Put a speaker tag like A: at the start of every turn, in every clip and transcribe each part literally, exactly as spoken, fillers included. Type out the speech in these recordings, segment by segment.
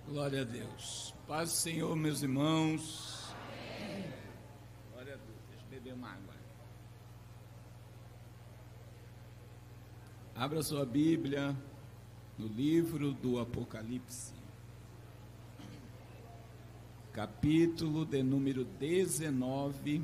A: Glória a Deus. Paz do Senhor, meus irmãos. Amém. Glória a Deus. Deixa eu beber uma água. Abra sua Bíblia no livro do Apocalipse, capítulo de número dezenove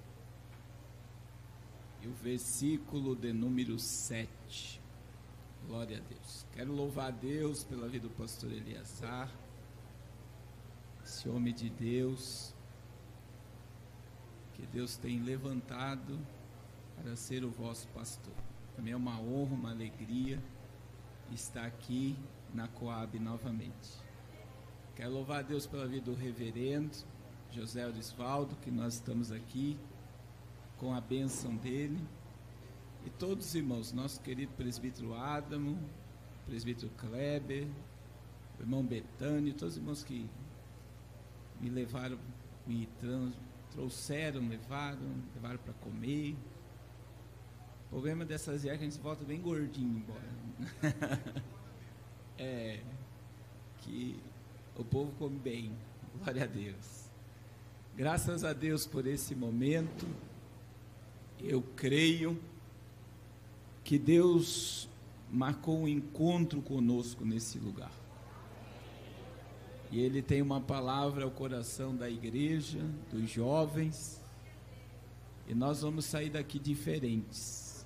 A: e o versículo de número sete. Glória a Deus. Quero louvar a Deus pela vida do pastor Eliazar, esse homem de Deus, que Deus tem levantado para ser o vosso pastor. Também é uma honra, uma alegria estar aqui na Coab novamente. Quero louvar a Deus pela vida do reverendo José Orisvaldo, que nós estamos aqui com a bênção dele. E todos os irmãos, nosso querido presbítero Adamo, presbítero Kleber, o irmão Betânio, todos os irmãos que me levaram, me trans, trouxeram, levaram, levaram para comer. O problema dessas viagens é que a gente volta bem gordinho embora. É, que o povo come bem, glória a Deus. Graças a Deus por esse momento. Eu creio que Deus marcou um encontro conosco nesse lugar. E Ele tem uma palavra ao coração da igreja, dos jovens, e nós vamos sair daqui diferentes.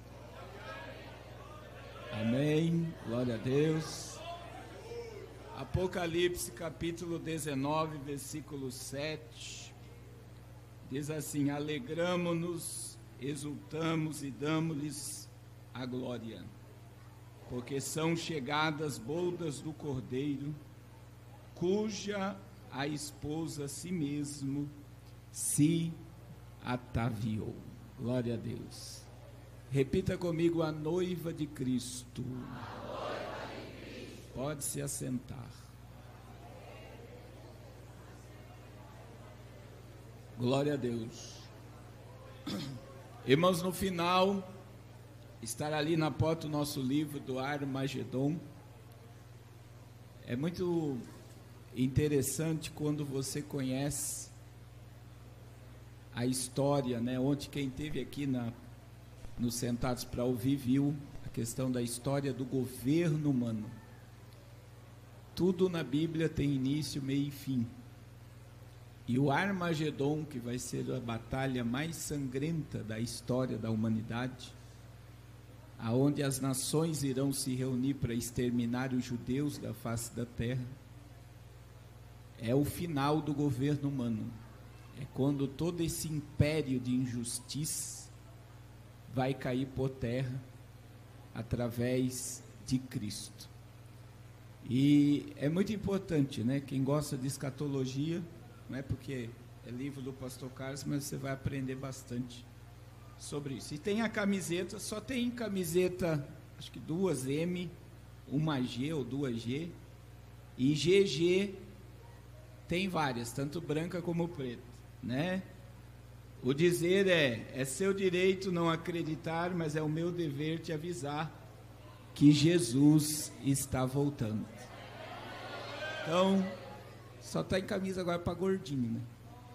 A: Amém, glória a Deus. Apocalipse capítulo dezenove, versículo sete, diz assim: alegramo-nos, exultamos e damos-lhes a glória, porque são chegadas bodas do Cordeiro, cuja a esposa a si mesmo se ataviou. Glória a Deus. Repita comigo: a noiva de Cristo. A noiva de Cristo. Pode se assentar. Glória a Deus. Irmãos, no final estará ali na porta o nosso livro do Armagedon. É muito interessante quando você conhece a história, né? Ontem quem esteve aqui na, nos Sentados para Ouvir viu a questão da história do governo humano. Tudo na Bíblia tem início, meio e fim. E o Armagedon, que vai ser a batalha mais sangrenta da história da humanidade, aonde as nações irão se reunir para exterminar os judeus da face da terra, é o final do governo humano. É quando todo esse império de injustiça vai cair por terra através de Cristo. E é muito importante, né? Quem gosta de escatologia, não é porque é livro do pastor Carlos, mas você vai aprender bastante sobre isso. E tem a camiseta, só tem camiseta, acho que duas M, uma G ou duas G, e G G tem várias, tanto branca como preta, né? O dizer é, é seu direito não acreditar, mas é o meu dever te avisar que Jesus está voltando. Então, só está em camisa agora para gordinho, né?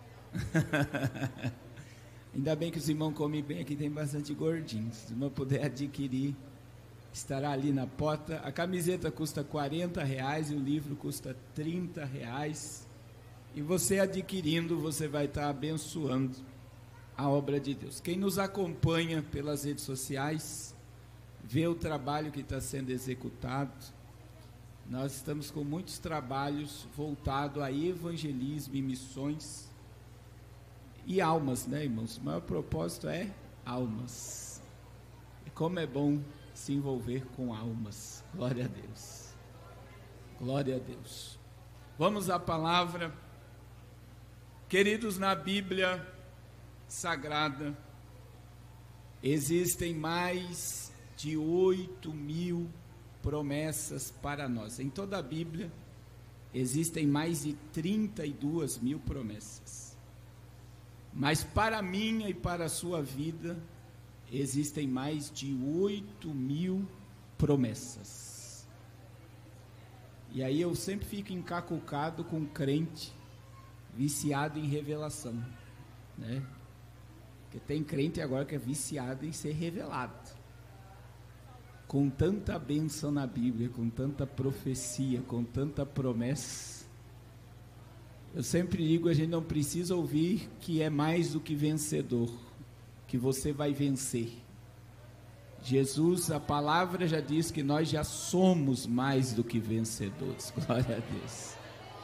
A: Ainda bem que os irmãos comem bem, aqui tem bastante gordinhos. Se os irmãos puderem adquirir, estará ali na porta. A camiseta custa quarenta reais e o livro custa trinta reais. E você adquirindo, você vai estar abençoando a obra de Deus. Quem nos acompanha pelas redes sociais, vê o trabalho que está sendo executado. Nós estamos com muitos trabalhos voltados a evangelismo e missões. E almas, né, irmãos? O maior propósito é almas. E como é bom se envolver com almas. Glória a Deus. Glória a Deus. Vamos à palavra. Queridos, na Bíblia Sagrada existem mais de oito mil promessas para nós. Em toda a Bíblia existem mais de trinta e duas mil promessas. Mas para a minha e para a sua vida existem mais de oito mil promessas. E aí eu sempre fico encacucado com crente viciado em revelação, né? Porque tem crente agora que é viciado em ser revelado. Com tanta bênção na Bíblia, com tanta profecia, com tanta promessa. Eu sempre digo, a gente não precisa ouvir que é mais do que vencedor, que você vai vencer. Jesus, a palavra já diz que nós já somos mais do que vencedores. Glória a Deus.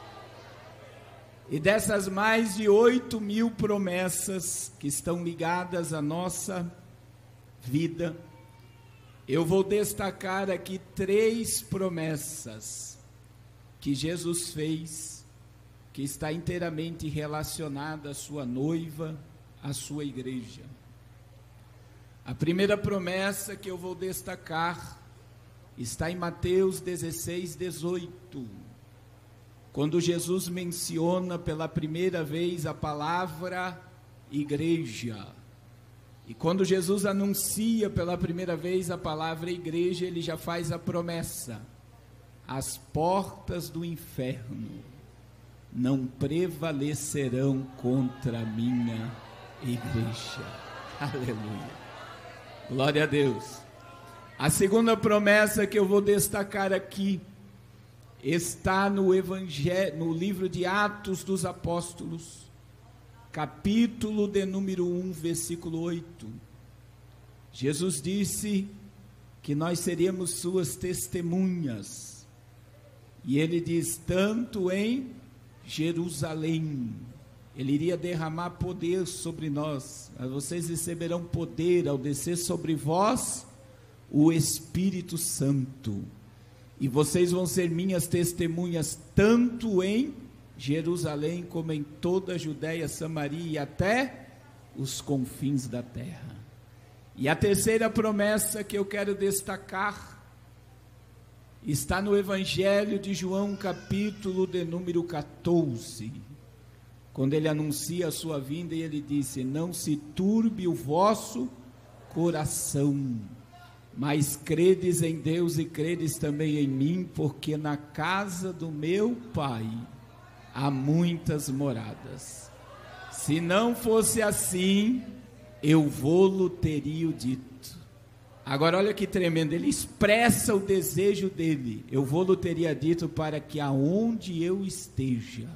A: E dessas mais de oito mil promessas que estão ligadas à nossa vida, eu vou destacar aqui três promessas que Jesus fez, que está inteiramente relacionada à sua noiva, à sua igreja. A primeira promessa que eu vou destacar está em Mateus dezesseis, dezoito. Quando Jesus menciona pela primeira vez a palavra igreja. E quando Jesus anuncia pela primeira vez a palavra igreja, ele já faz a promessa: as portas do inferno não prevalecerão contra a minha igreja. Aleluia. Glória a Deus. A segunda promessa que eu vou destacar aqui está no Evangelho, no livro de Atos dos Apóstolos, capítulo de número um, versículo oito. Jesus disse que nós seríamos suas testemunhas. E ele diz, tanto em Jerusalém, ele iria derramar poder sobre nós. Vocês receberão poder ao descer sobre vós o Espírito Santo. E vocês vão ser minhas testemunhas, tanto em Jerusalém, como em toda a Judéia, Samaria e até os confins da terra. E a terceira promessa que eu quero destacar está no Evangelho de João, capítulo de número quatorze, quando ele anuncia a sua vinda e ele disse, não se turbe o vosso coração, mas credes em Deus e credes também em mim, porque na casa do meu Pai há muitas moradas. Se não fosse assim, eu vou-lo teria dito. Agora olha que tremendo, ele expressa o desejo dele, eu vou-lo teria dito para que aonde eu esteja,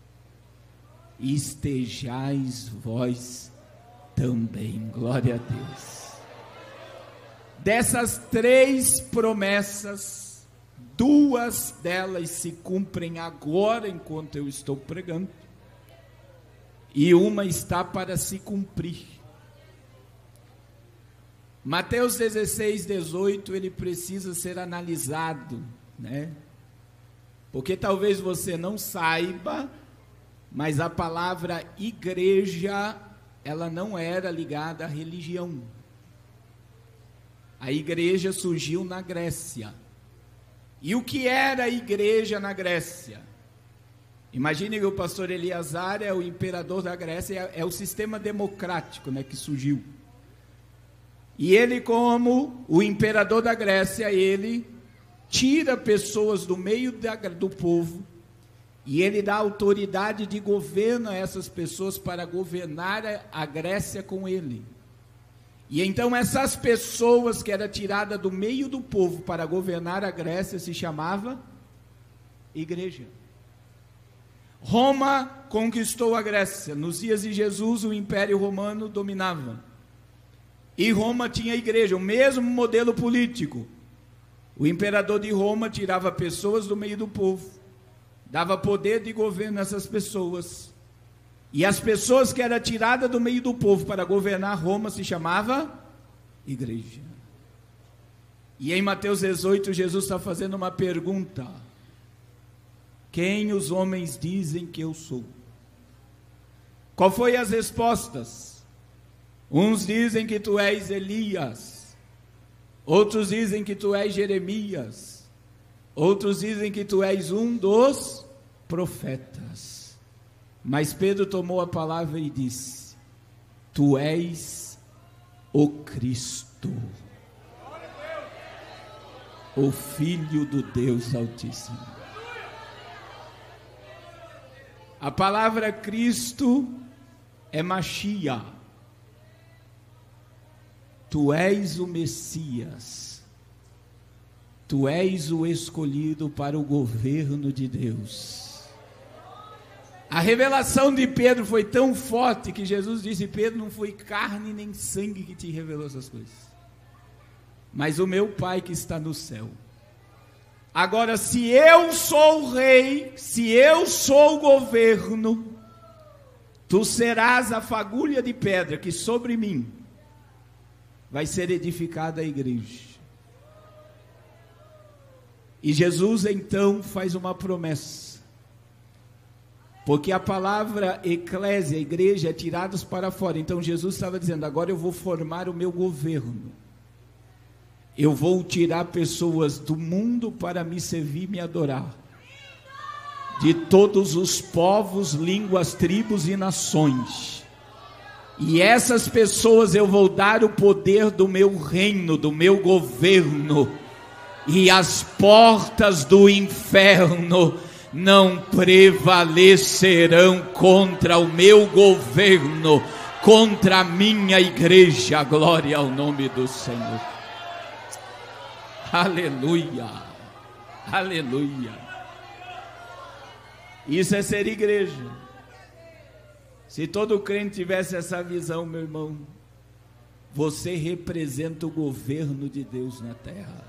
A: estejais vós também. Glória a Deus. Dessas três promessas, duas delas se cumprem agora enquanto eu estou pregando, e uma está para se cumprir. Mateus dezesseis, dezoito, ele precisa ser analisado, né? Porque talvez você não saiba, mas a palavra igreja, ela não era ligada à religião. A igreja surgiu na Grécia. E o que era a igreja na Grécia? Imagine que o pastor Eleazar é o imperador da Grécia, é o sistema democrático, né, que surgiu. E ele, como o imperador da Grécia, ele tira pessoas do meio da, do povo, e ele dá autoridade de governo a essas pessoas para governar a, a Grécia com ele. E então essas pessoas que eram tiradas do meio do povo para governar a Grécia se chamava igreja. Roma conquistou a Grécia. Nos dias de Jesus o Império Romano dominava. E Roma tinha igreja, o mesmo modelo político. O imperador de Roma tirava pessoas do meio do povo, dava poder de governo a essas pessoas. E as pessoas que eram tiradas do meio do povo para governar Roma se chamava igreja. E em Mateus dezoito, Jesus está fazendo uma pergunta: quem os homens dizem que eu sou? Qual foi as respostas? Uns dizem que tu és Elias, outros dizem que tu és Jeremias, outros dizem que tu és um dos profetas. Mas Pedro tomou a palavra e disse: tu és o Cristo, o Filho do Deus Altíssimo. A palavra Cristo é Mashiach. Tu és o Messias. Tu és o escolhido para o governo de Deus. A revelação de Pedro foi tão forte que Jesus disse: Pedro, não foi carne nem sangue que te revelou essas coisas, mas o meu Pai que está no céu. Agora, se eu sou o rei, se eu sou o governo, tu serás a fagulha de pedra que sobre mim vai ser edificada a igreja. E Jesus então faz uma promessa, porque a palavra eclésia, igreja, é tirados para fora. Então Jesus estava dizendo: agora eu vou formar o meu governo. Eu vou tirar pessoas do mundo para me servir e me adorar. De todos os povos, línguas, tribos e nações. E essas pessoas eu vou dar o poder do meu reino, do meu governo. E as portas do inferno não prevalecerão contra o meu governo, contra a minha igreja. Glória ao nome do Senhor. Aleluia, aleluia. Isso é ser igreja. Se todo crente tivesse essa visão, meu irmão, você representa o governo de Deus na terra.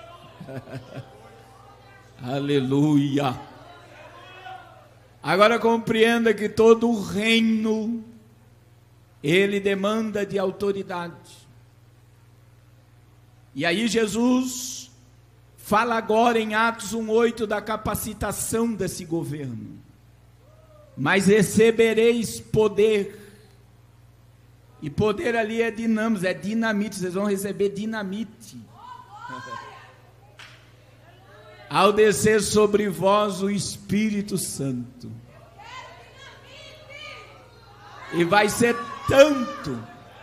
A: Aleluia. Agora compreenda que todo o reino, ele demanda de autoridade. E aí Jesus fala agora em Atos um oito da capacitação desse governo. Mas recebereis poder. E poder ali é dinâmico, é dinamite. Vocês vão receber dinamite. Ao descer sobre vós o Espírito Santo. E vai ser tanto.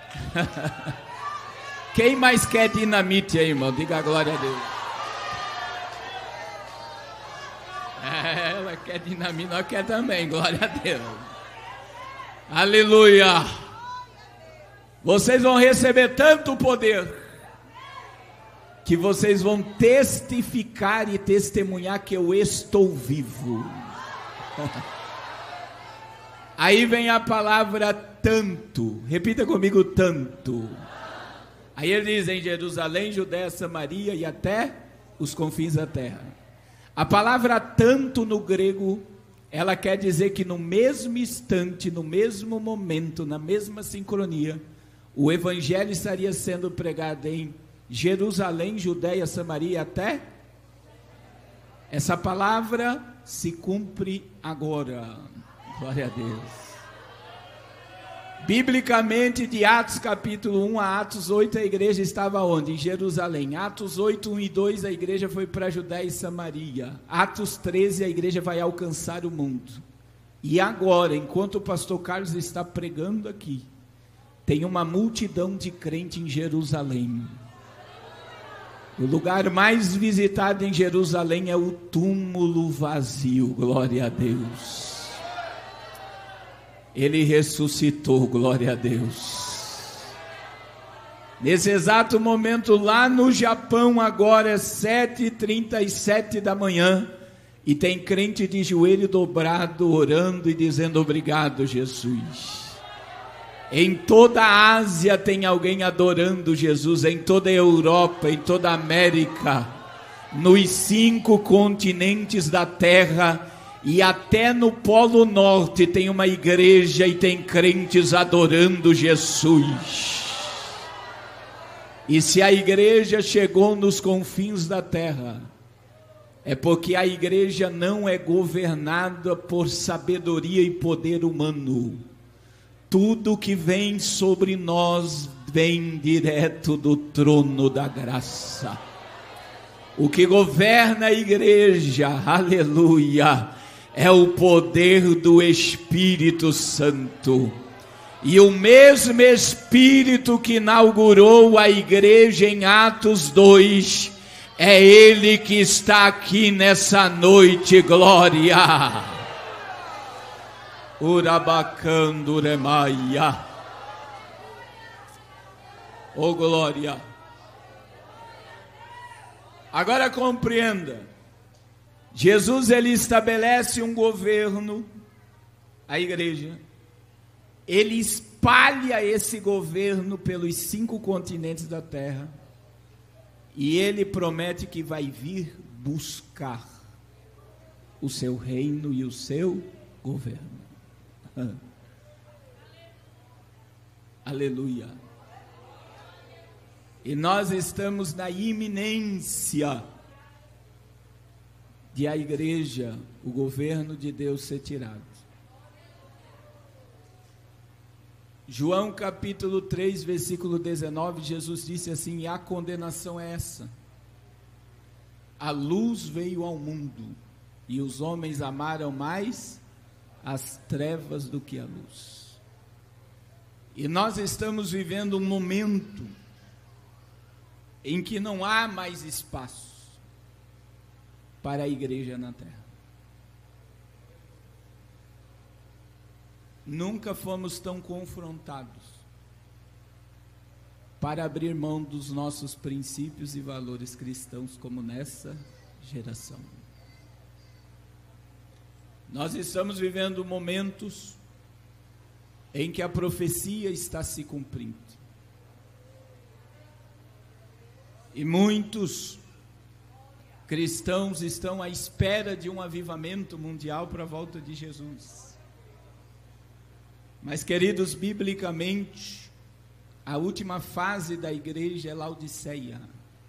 A: Quem mais quer dinamite aí, irmão? Diga a glória a Deus. É, ela quer dinamite, nós quer também, glória a Deus. Aleluia. Vocês vão receber tanto poder que vocês vão testificar e testemunhar que eu estou vivo. Aí vem a palavra tanto. Repita comigo: tanto. Aí ele diz: em Jerusalém, Judéia, Samaria e até os confins da terra. A palavra tanto no grego, ela quer dizer que no mesmo instante, no mesmo momento, na mesma sincronia, o evangelho estaria sendo pregado em Jerusalém, Judéia, Samaria e até. Essa palavra se cumpre agora. Glória a Deus. Biblicamente, de Atos capítulo um a Atos oito, a igreja estava onde? Em Jerusalém. Atos oito, um e dois, a igreja foi para Judéia e Samaria. Atos treze, a igreja vai alcançar o mundo. E agora, enquanto o pastor Carlos está pregando aqui, tem uma multidão de crente em Jerusalém. O lugar mais visitado em Jerusalém é o túmulo vazio. Glória a Deus. Ele ressuscitou, glória a Deus. Nesse exato momento, lá no Japão, agora é sete e trinta e sete da manhã, e tem crente de joelho dobrado, orando e dizendo: obrigado, Jesus. Em toda a Ásia tem alguém adorando Jesus, em toda a Europa, em toda a América, nos cinco continentes da terra, e até no Polo Norte tem uma igreja e tem crentes adorando Jesus. E se a igreja chegou nos confins da terra, é porque a igreja não é governada por sabedoria e poder humano. Tudo que vem sobre nós vem direto do trono da graça. O que governa a igreja, aleluia, é o poder do Espírito Santo. E o mesmo Espírito que inaugurou a igreja em Atos dois, é Ele que está aqui nessa noite, glória. Urabacanduremaia. Oh glória. Agora compreenda. Jesus ele estabelece um governo, a igreja. Ele espalha esse governo pelos cinco continentes da terra. E ele promete que vai vir buscar o seu reino e o seu governo. Aleluia. E nós estamos na iminência de a igreja, o governo de Deus ser tirado. João capítulo três, versículo dezenove, Jesus disse assim: e a condenação é essa: a luz veio ao mundo, e os homens amaram mais as trevas do que a luz. E nós estamos vivendo um momento em que não há mais espaço para a igreja na terra. Nunca fomos tão confrontados para abrir mão dos nossos princípios e valores cristãos como nessa geração. Nós estamos vivendo momentos em que a profecia está se cumprindo. E muitos cristãos estão à espera de um avivamento mundial para a volta de Jesus. Mas, queridos, biblicamente, a última fase da igreja é Laodiceia.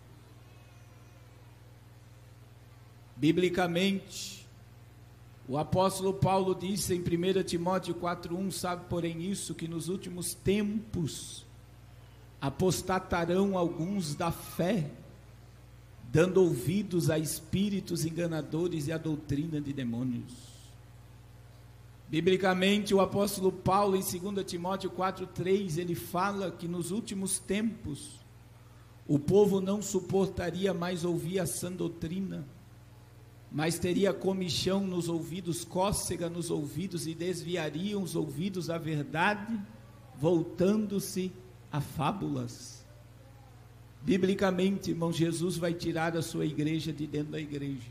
A: Biblicamente, o apóstolo Paulo disse em primeira Timóteo quatro, um, sabe porém isso, que nos últimos tempos apostatarão alguns da fé, dando ouvidos a espíritos enganadores e a doutrina de demônios. Biblicamente, o apóstolo Paulo, em segunda Timóteo quatro, três, ele fala que nos últimos tempos, o povo não suportaria mais ouvir a sã doutrina, mas teria comichão nos ouvidos, cócega nos ouvidos, e desviariam os ouvidos à verdade, voltando-se a fábulas. Biblicamente, irmão, Jesus vai tirar a sua igreja de dentro da igreja.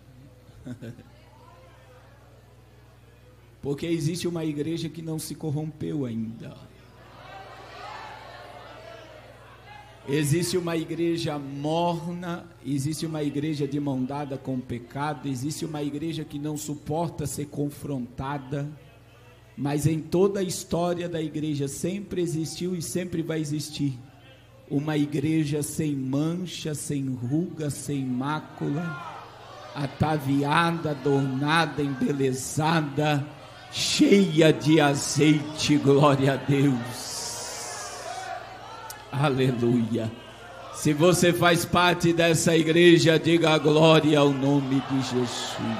A: Porque existe uma igreja que não se corrompeu ainda. Existe uma igreja morna, existe uma igreja de mão dada com o pecado, existe uma igreja que não suporta ser confrontada, mas em toda a história da igreja sempre existiu e sempre vai existir uma igreja sem mancha, sem ruga, sem mácula, ataviada, adornada, embelezada, cheia de azeite, glória a Deus. Aleluia. Se você faz parte dessa igreja, diga a glória ao nome de Jesus.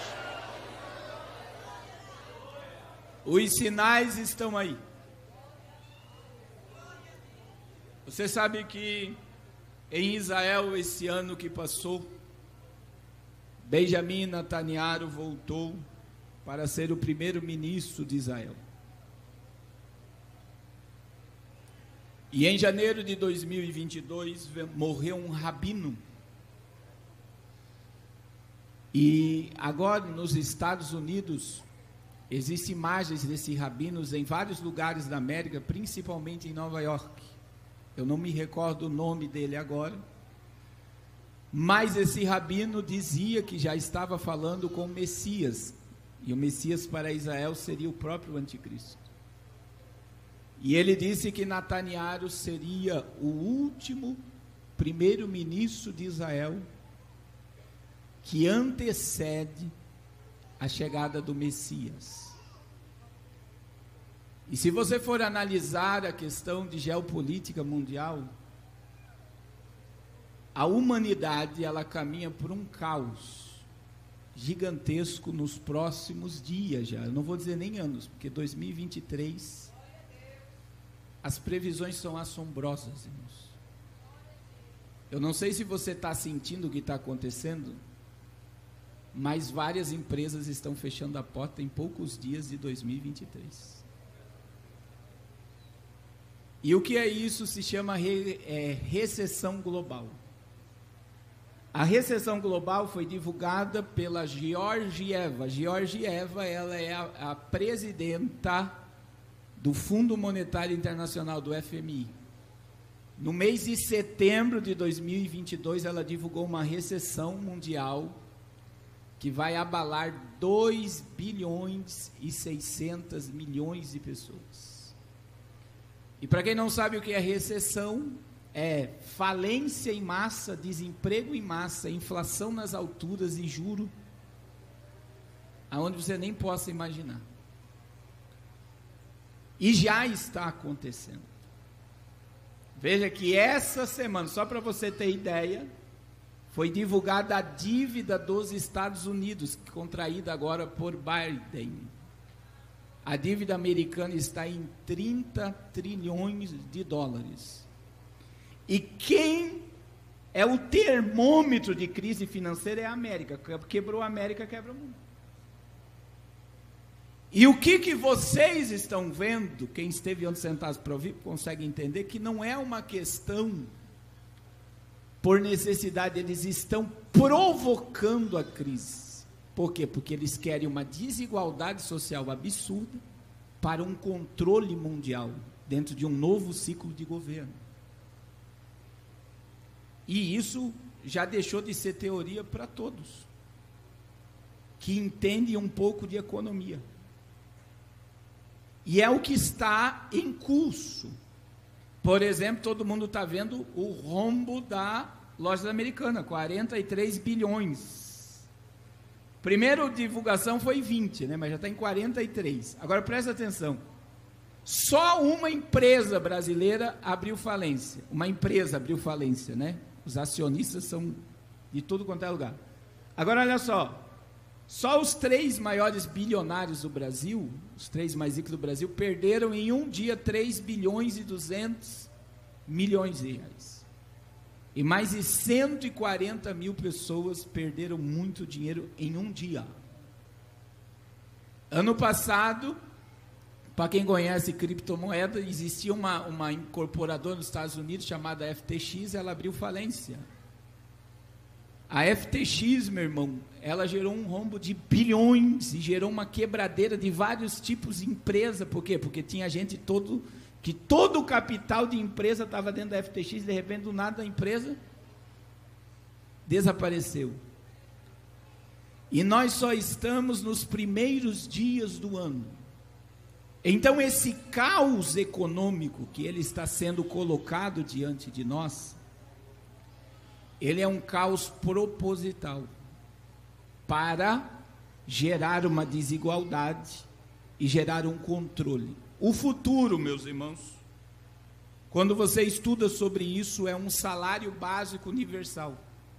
A: Os sinais estão aí. Você sabe que em Israel, esse ano que passou, Benjamin Netanyahu voltou para ser o primeiro ministro de Israel. E em janeiro de dois mil e vinte e dois, morreu um rabino. E agora, nos Estados Unidos, existem imagens desses rabinos em vários lugares da América, principalmente em Nova York. Eu não me recordo o nome dele agora. Mas esse rabino dizia que já estava falando com o Messias. E o Messias para Israel seria o próprio anticristo. E ele disse que Netanyahu seria o último primeiro-ministro de Israel que antecede a chegada do Messias. E se você for analisar a questão de geopolítica mundial, a humanidade ela caminha por um caos gigantesco nos próximos dias já. Eu não vou dizer nem anos, porque dois mil e vinte e três... as previsões são assombrosas, irmãos. Eu não sei se você está sentindo o que está acontecendo, mas várias empresas estão fechando a porta em poucos dias de dois mil e vinte e três. E o que é isso? Se chama re, é, recessão global. A recessão global foi divulgada pela Georgieva. Georgieva, ela é a, a presidenta do Fundo Monetário Internacional, do F M I. No mês de setembro de dois mil e vinte e dois, ela divulgou uma recessão mundial que vai abalar dois bilhões e seiscentos milhões de pessoas. E para quem não sabe o que é recessão, é falência em massa, desemprego em massa, inflação nas alturas e juro, aonde você nem possa imaginar. E já está acontecendo. Veja que essa semana, só para você ter ideia, foi divulgada a dívida dos Estados Unidos, contraída agora por Biden. A dívida americana está em trinta trilhões de dólares. E quem é o termômetro de crise financeira é a América. Quebrou a América, quebra o mundo. E o que, que vocês estão vendo, quem esteve onde sentados para ouvir, consegue entender que não é uma questão por necessidade, eles estão provocando a crise. Por quê? Porque eles querem uma desigualdade social absurda para um controle mundial, dentro de um novo ciclo de governo. E isso já deixou de ser teoria para todos, que entendem um pouco de economia. E é o que está em curso. Por exemplo, todo mundo está vendo o rombo da loja americana, quarenta e três bilhões. Primeiro divulgação foi vinte, né, mas já está em quarenta e três. Agora presta atenção. Só uma empresa brasileira abriu falência. Uma empresa abriu falência, né? Os acionistas são de tudo quanto é lugar. Agora olha só. Só os três maiores bilionários do Brasil, os três mais ricos do Brasil, perderam em um dia três bilhões e duzentos milhões de reais. E mais de cento e quarenta mil pessoas perderam muito dinheiro em um dia. Ano passado, para quem conhece criptomoeda, existia uma, uma incorporadora nos Estados Unidos chamada F T X, ela abriu falência. A F T X, meu irmão, ela gerou um rombo de bilhões e gerou uma quebradeira de vários tipos de empresa. Por quê? Porque tinha gente todo, que todo o capital de empresa estava dentro da F T X, de repente, do nada, a empresa desapareceu. E nós só estamos nos primeiros dias do ano. Então, esse caos econômico que ele está sendo colocado diante de nós, ele é um caos proposital para gerar uma desigualdade e gerar um controle. O futuro, meus irmãos, quando você estuda sobre isso, é um salário básico universal.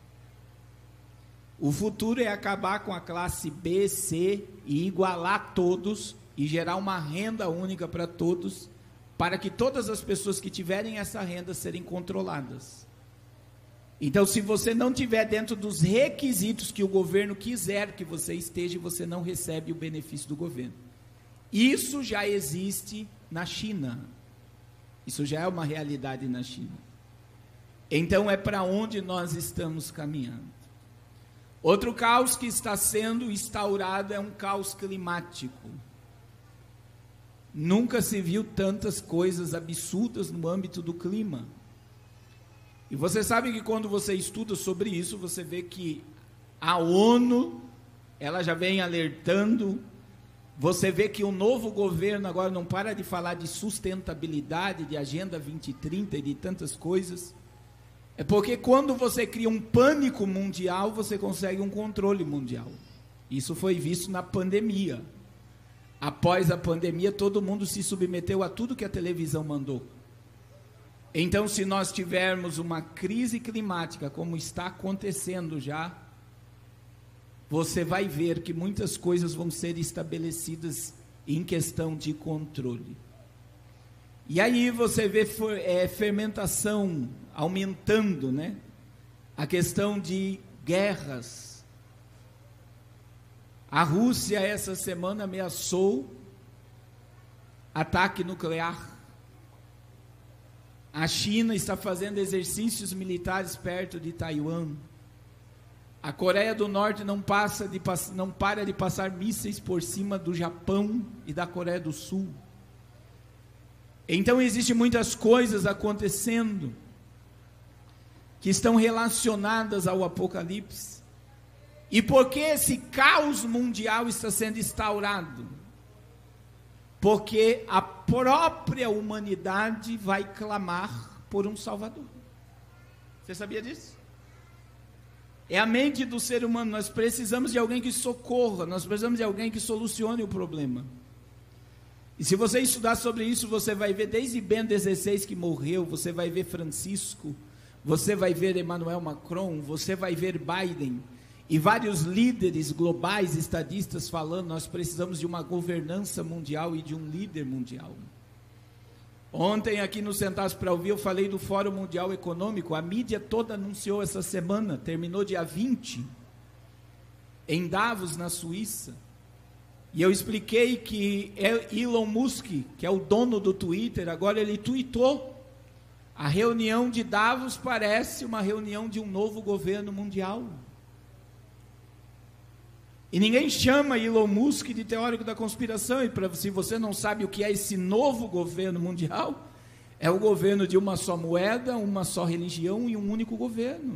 A: O futuro é acabar com a classe B, C e igualar todos e gerar uma renda única para todos, para que todas as pessoas que tiverem essa renda serem controladas. Então, se você não estiver dentro dos requisitos que o governo quiser que você esteja, você não recebe o benefício do governo. Isso já existe na China. Isso já é uma realidade na China. Então, é para onde nós estamos caminhando. Outro caos que está sendo instaurado é um caos climático. Nunca se viu tantas coisas absurdas no âmbito do clima. E você sabe que quando você estuda sobre isso, você vê que a ONU, ela já vem alertando. Você vê que o novo governo agora não para de falar de sustentabilidade, de Agenda vinte trinta e de tantas coisas. É porque quando você cria um pânico mundial, você consegue um controle mundial. Isso foi visto na pandemia. Após a pandemia, todo mundo se submeteu a tudo que a televisão mandou. Então, se nós tivermos uma crise climática, como está acontecendo já, você vai ver que muitas coisas vão ser estabelecidas em questão de controle. E aí você vê é, fermentação aumentando, né? A questão de guerras. A Rússia essa semana ameaçou ataque nuclear. A China está fazendo exercícios militares perto de Taiwan. A Coreia do Norte não, passa de, não para de passar mísseis por cima do Japão e da Coreia do Sul. Então existem muitas coisas acontecendo que estão relacionadas ao Apocalipse. E por que esse caos mundial está sendo instaurado? Porque a própria humanidade vai clamar por um Salvador. Você sabia disso? É a mente do ser humano. Nós precisamos de alguém que socorra, nós precisamos de alguém que solucione o problema. E se você estudar sobre isso, você vai ver desde Bento dezesseis que morreu, você vai ver Francisco, você vai ver Emmanuel Macron, você vai ver Biden, e vários líderes globais, estadistas falando, nós precisamos de uma governança mundial e de um líder mundial. Ontem aqui no Sentados para Ouvir eu falei do Fórum Mundial Econômico, a mídia toda anunciou essa semana, terminou dia vinte, em Davos, na Suíça, e eu expliquei que Elon Musk, que é o dono do Twitter, agora ele tweetou, a reunião de Davos parece uma reunião de um novo governo mundial. E ninguém chama Elon Musk de teórico da conspiração, e pra, se você não sabe o que é esse novo governo mundial, é o governo de uma só moeda, uma só religião e um único governo.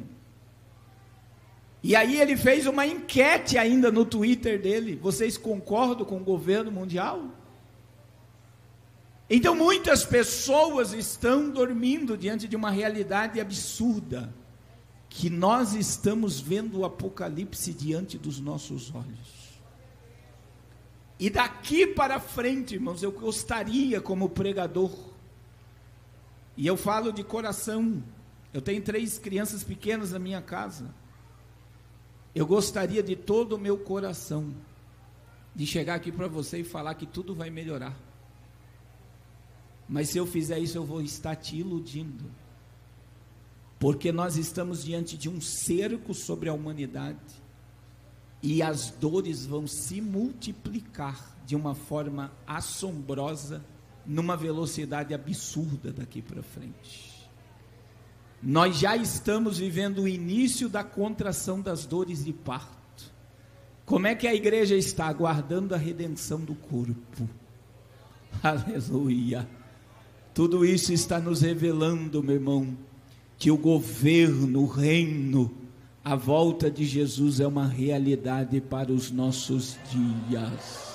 A: E aí ele fez uma enquete ainda no Twitter dele, vocês concordam com o governo mundial? Então muitas pessoas estão dormindo diante de uma realidade absurda, que nós estamos vendo o Apocalipse diante dos nossos olhos. E daqui para frente, irmãos, eu gostaria como pregador, e eu falo de coração, eu tenho três crianças pequenas na minha casa, eu gostaria de todo o meu coração, de chegar aqui para você e falar que tudo vai melhorar, mas se eu fizer isso eu vou estar te iludindo, porque nós estamos diante de um cerco sobre a humanidade, e as dores vão se multiplicar de uma forma assombrosa, numa velocidade absurda daqui para frente. Nós já estamos vivendo o início da contração das dores de parto. Como é que a igreja está? Aguardando a redenção do corpo. Aleluia. Tudo isso está nos revelando, meu irmão, que o governo, o reino, a volta de Jesus é uma realidade para os nossos dias.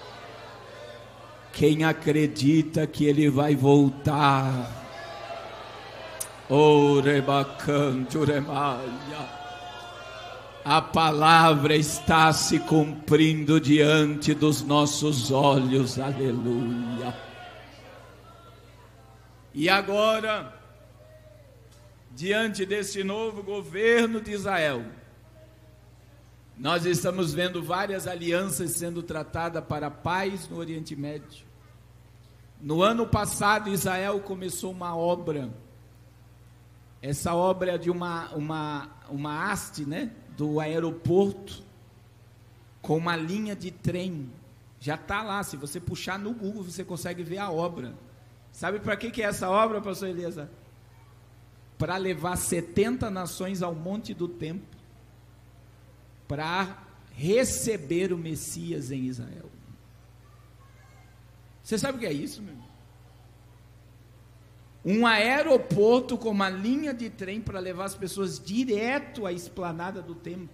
A: Quem acredita que Ele vai voltar, a palavra está se cumprindo diante dos nossos olhos, aleluia. E agora, diante desse novo governo de Israel, nós estamos vendo várias alianças sendo tratadas para a paz no Oriente Médio. No ano passado, Israel começou uma obra, essa obra é de uma, uma, uma haste, né, do aeroporto, com uma linha de trem, já está lá, se você puxar no Google, você consegue ver a obra. Sabe para que, que é essa obra, pastor Elias? Para levar setenta nações ao Monte do Templo, para receber o Messias em Israel. Você sabe o que é isso, meu irmão? Um aeroporto com uma linha de trem para levar as pessoas direto à esplanada do templo.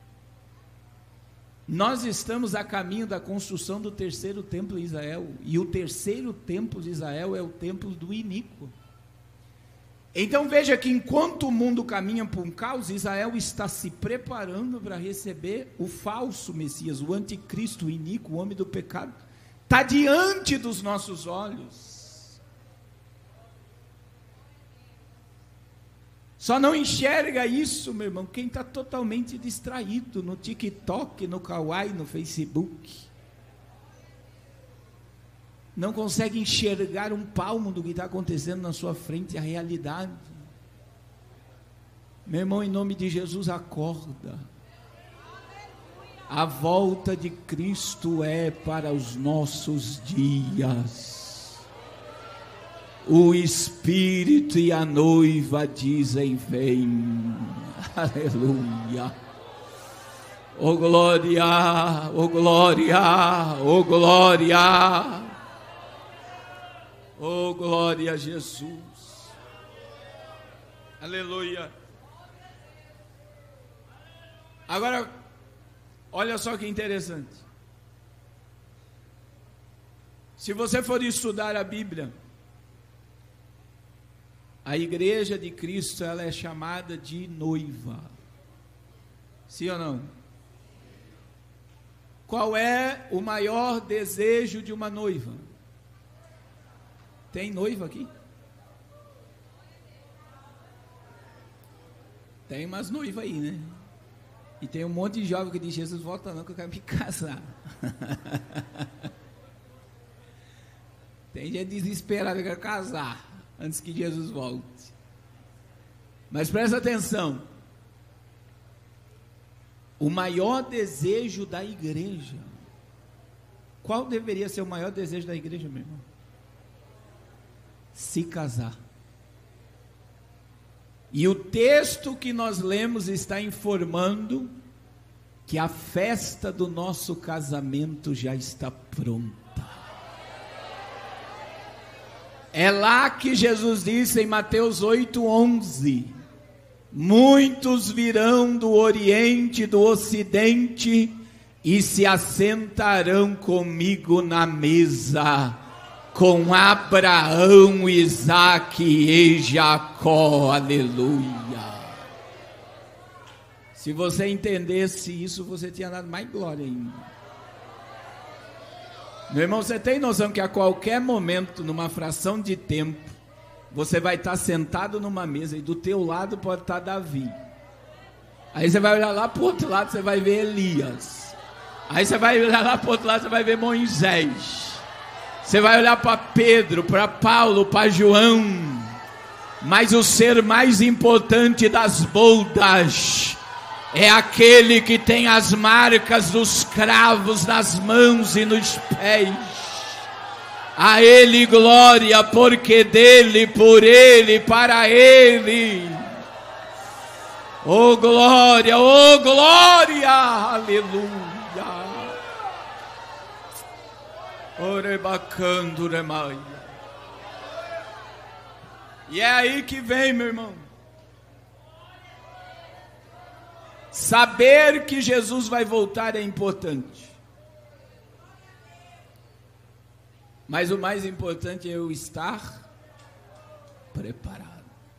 A: Nós estamos a caminho da construção do terceiro templo de Israel, e o terceiro templo de Israel é o templo do iníquo. Então veja que enquanto o mundo caminha por um caos, Israel está se preparando para receber o falso Messias, o anticristo, o iníquo, o homem do pecado. Está diante dos nossos olhos. Só não enxerga isso, meu irmão, quem está totalmente distraído no TikTok, no Kawaii, no Facebook. Não consegue enxergar um palmo do que está acontecendo na sua frente, a realidade. Meu irmão, em nome de Jesus, acorda. A volta de Cristo é para os nossos dias. O Espírito e a noiva dizem: vem. Aleluia. Oh glória, oh glória, oh glória. Oh glória a Jesus. Aleluia. Agora, olha só que interessante. Se você for estudar a Bíblia, a igreja de Cristo, ela é chamada de noiva. Sim ou não? Qual é o maior desejo de uma noiva? Tem noiva aqui? Tem umas noivas aí, né? E tem um monte de jovem que diz: Jesus, volta não que eu quero me casar. Tem gente desesperada que quer casar antes que Jesus volte. Mas presta atenção. O maior desejo da igreja. Qual deveria ser o maior desejo da igreja, meu irmão? Se casar. E o texto que nós lemos está informando que a festa do nosso casamento já está pronta. É lá que Jesus disse em Mateus oito, onze: muitos virão do Oriente e do Ocidente e se assentarão comigo na mesa, com Abraão, Isaque e Jacó. Aleluia. Se você entendesse isso, você tinha dado mais glória ainda. Meu irmão, você tem noção que a qualquer momento, numa fração de tempo, você vai estar sentado numa mesa e do teu lado pode estar Davi. Aí você vai olhar lá para o outro lado, você vai ver Elias. Aí você vai olhar lá para o outro lado, você vai ver Moisés. Você vai olhar para Pedro, para Paulo, para João. Mas o ser mais importante das bodas é aquele que tem as marcas dos cravos nas mãos e nos pés. A Ele glória, porque dele, por Ele, para Ele. Oh glória, oh glória, aleluia. Orebacando remaia. E é aí que vem, meu irmão. Saber que Jesus vai voltar é importante. Mas o mais importante é eu estar preparado.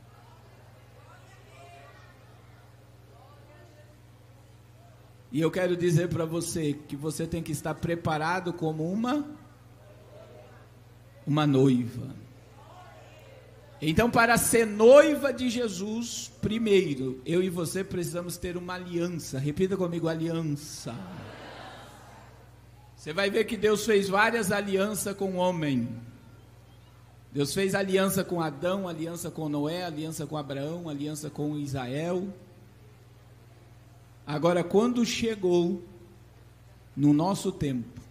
A: E eu quero dizer para você que você tem que estar preparado como uma uma noiva. Então, para ser noiva de Jesus, primeiro, eu e você precisamos ter uma aliança. Repita comigo: aliança. Você vai ver que Deus fez várias alianças com o homem. Deus fez aliança com Adão, aliança com Noé, aliança com Abraão, aliança com Israel. Agora, quando chegou no nosso tempo,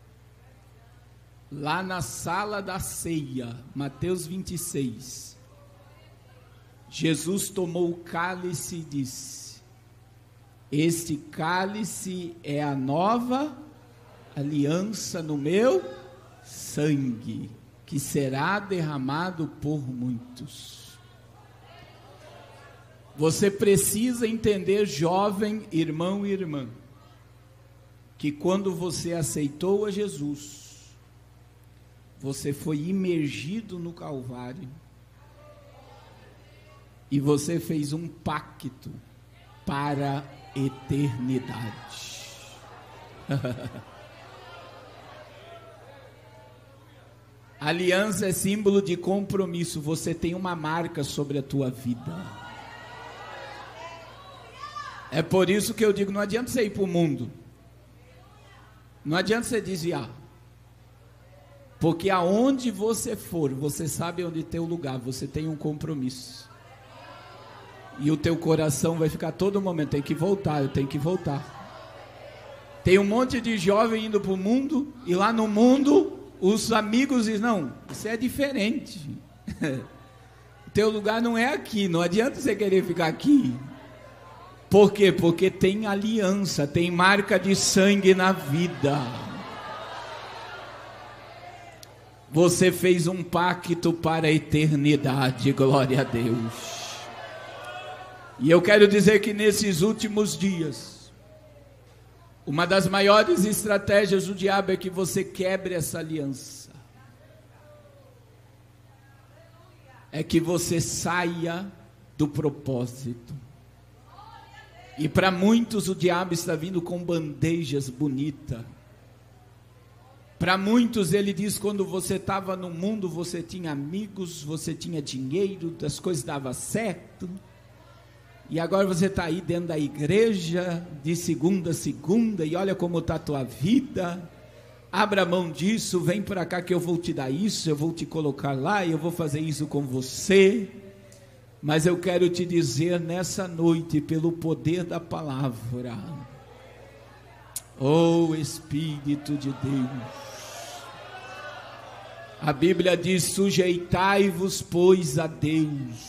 A: lá na sala da ceia, Mateus vinte e seis, Jesus tomou o cálice e disse: este cálice é a nova aliança no meu sangue, que será derramado por muitos. Você precisa entender, jovem, irmão e irmã, que quando você aceitou a Jesus, você foi imergido no Calvário e você fez um pacto para a eternidade. Aliança é símbolo de compromisso. Você tem uma marca sobre a tua vida. É por isso que eu digo, não adianta você ir para o mundo, não adianta você desviar, porque aonde você for, você sabe onde tem o lugar, você tem um compromisso, e o teu coração vai ficar todo momento, tem que voltar, eu tenho que voltar. Tem um monte de jovem indo para o mundo, e lá no mundo, os amigos dizem, não, isso é diferente. O teu lugar não é aqui, não adianta você querer ficar aqui. Por quê? Porque tem aliança, tem marca de sangue na vida. Você fez um pacto para a eternidade, glória a Deus. E eu quero dizer que nesses últimos dias, uma das maiores estratégias do diabo é que você quebre essa aliança. É que você saia do propósito. E para muitos o diabo está vindo com bandejas bonitas. Para muitos ele diz, quando você estava no mundo, você tinha amigos, você tinha dinheiro, as coisas davam certo. E agora você está aí dentro da igreja, de segunda a segunda, e olha como está a tua vida. Abra mão disso, vem para cá que eu vou te dar isso, eu vou te colocar lá, e eu vou fazer isso com você. Mas eu quero te dizer nessa noite, pelo poder da palavra, oh Espírito de Deus, a Bíblia diz, sujeitai-vos pois a Deus,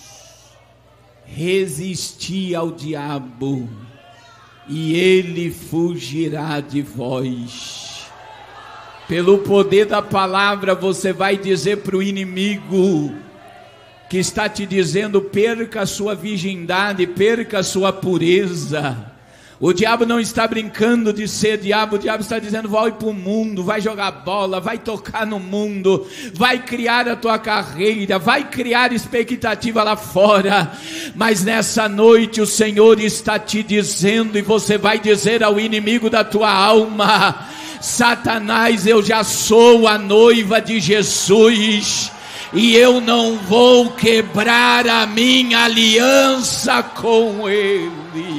A: resisti ao diabo, e ele fugirá de vós. Pelo poder da palavra, você vai dizer para o inimigo, que está te dizendo, perca a sua virgindade, perca a sua pureza. O diabo não está brincando de ser diabo, o diabo está dizendo, vai para o mundo, vai jogar bola, vai tocar no mundo, vai criar a tua carreira, vai criar expectativa lá fora. Mas nessa noite o Senhor está te dizendo, e você vai dizer ao inimigo da tua alma, Satanás, eu já sou a noiva de Jesus, e eu não vou quebrar a minha aliança com ele.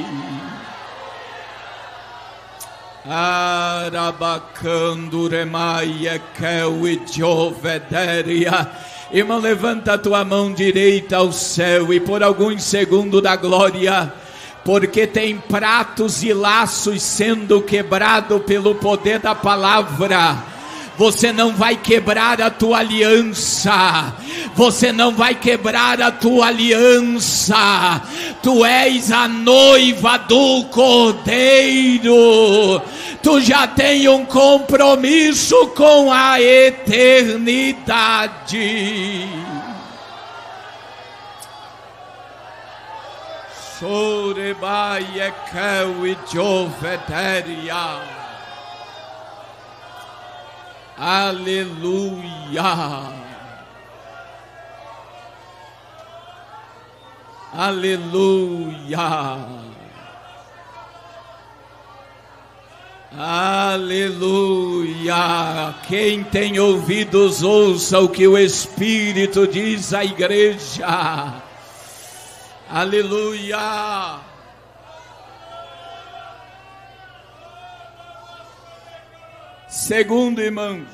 A: Irmão, levanta a tua mão direita ao céu e por alguns segundos da glória, porque tem pratos e laços sendo quebrados pelo poder da palavra. Você não vai quebrar a tua aliança, você não vai quebrar a tua aliança, tu és a noiva do Cordeiro, tu já tem um compromisso com a eternidade. Sorebaie keu e joveteria. Aleluia, aleluia, aleluia. Quem tem ouvidos ouça o que o Espírito diz à igreja. Aleluia. Segundo, irmãos,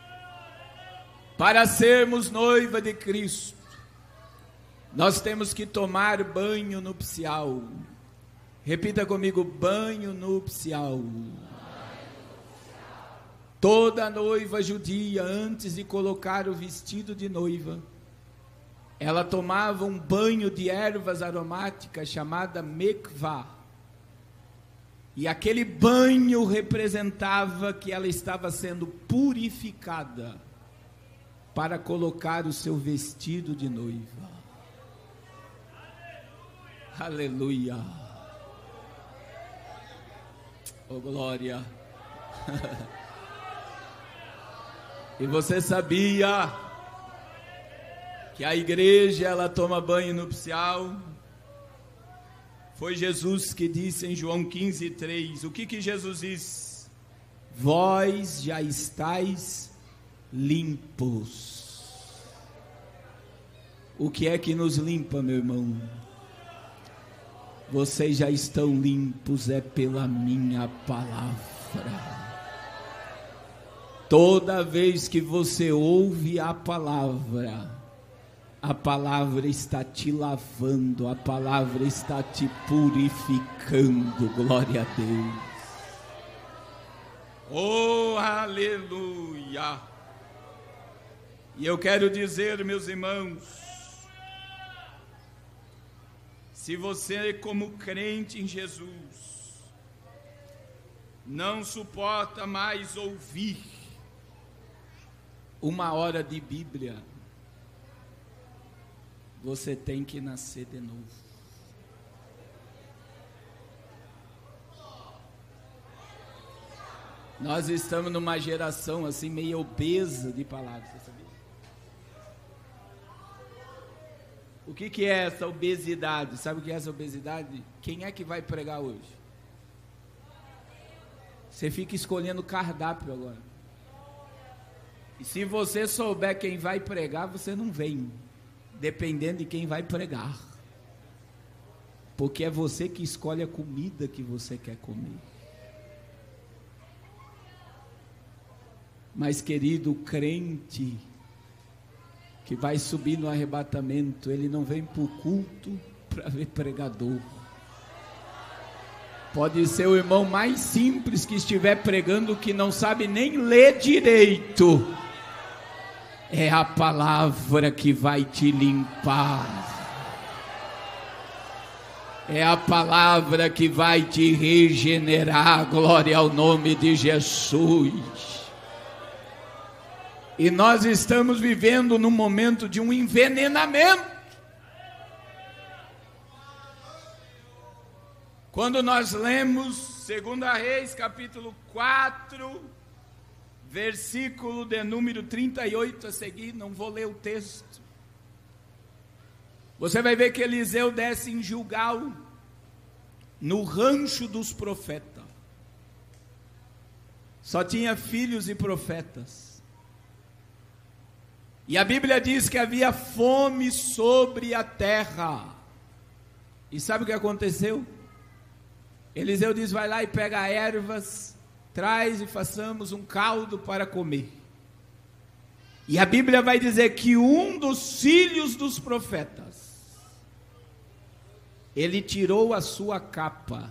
A: para sermos noiva de Cristo, nós temos que tomar banho nupcial. Repita comigo, banho nupcial. Toda noiva judia, antes de colocar o vestido de noiva, ela tomava um banho de ervas aromáticas chamada mikvah. E aquele banho representava que ela estava sendo purificada para colocar o seu vestido de noiva. Aleluia. Oh glória. E você sabia que a igreja ela toma banho nupcial? Foi Jesus que disse em João quinze, três, o que que Jesus diz? Vós já estáis limpos. O que é que nos limpa, meu irmão? Vocês já estão limpos, é pela minha palavra. Toda vez que você ouve a palavra, a palavra está te lavando, a palavra está te purificando, glória a Deus. Oh, aleluia! E eu quero dizer, meus irmãos, se você, como crente em Jesus, não suporta mais ouvir uma hora de Bíblia, você tem que nascer de novo. Nós estamos numa geração assim meio obesa de palavras, você sabia? O que que é essa obesidade? Sabe o que é essa obesidade? Quem é que vai pregar hoje? Você fica escolhendo cardápio agora. E se você souber quem vai pregar, você não vem, dependendo de quem vai pregar. Porque é você que escolhe a comida que você quer comer. Mas, querido, o crente que vai subir no arrebatamento, ele não vem para o culto para ver pregador. Pode ser o irmão mais simples que estiver pregando, que não sabe nem ler direito. É a palavra que vai te limpar. É a palavra que vai te regenerar. Glória ao nome de Jesus. E nós estamos vivendo num momento de um envenenamento. Quando nós lemos Segunda Reis, capítulo quatro, versículo de número trinta e oito a seguir, não vou ler o texto. Você vai ver que Eliseu desce em Gilgal, no rancho dos profetas. Só tinha filhos e profetas. E a Bíblia diz que havia fome sobre a terra. E sabe o que aconteceu? Eliseu diz, vai lá e pega ervas, traz e façamos um caldo para comer. E a Bíblia vai dizer que um dos filhos dos profetas, ele tirou a sua capa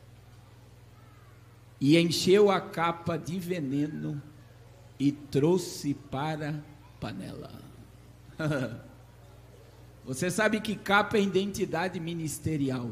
A: e encheu a capa de veneno e trouxe para panela. Você sabe que capa é identidade ministerial.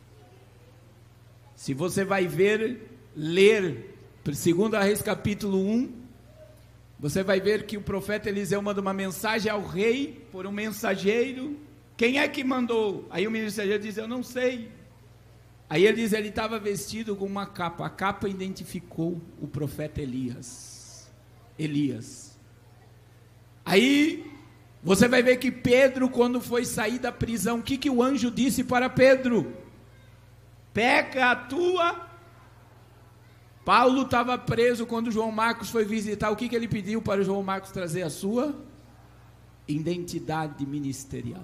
A: Se você vai ver, ler Segunda Reis capítulo um, você vai ver que o profeta Eliseu manda uma mensagem ao rei por um mensageiro. Quem é que mandou? Aí o mensageiro diz, eu não sei. Aí ele diz, ele estava vestido com uma capa. A capa identificou o profeta Elias. Elias. Aí você vai ver que Pedro, quando foi sair da prisão, o que, que o anjo disse para Pedro? Pega a tua. Paulo estava preso quando João Marcos foi visitar. O que, que ele pediu para o João Marcos trazer? A sua identidade ministerial.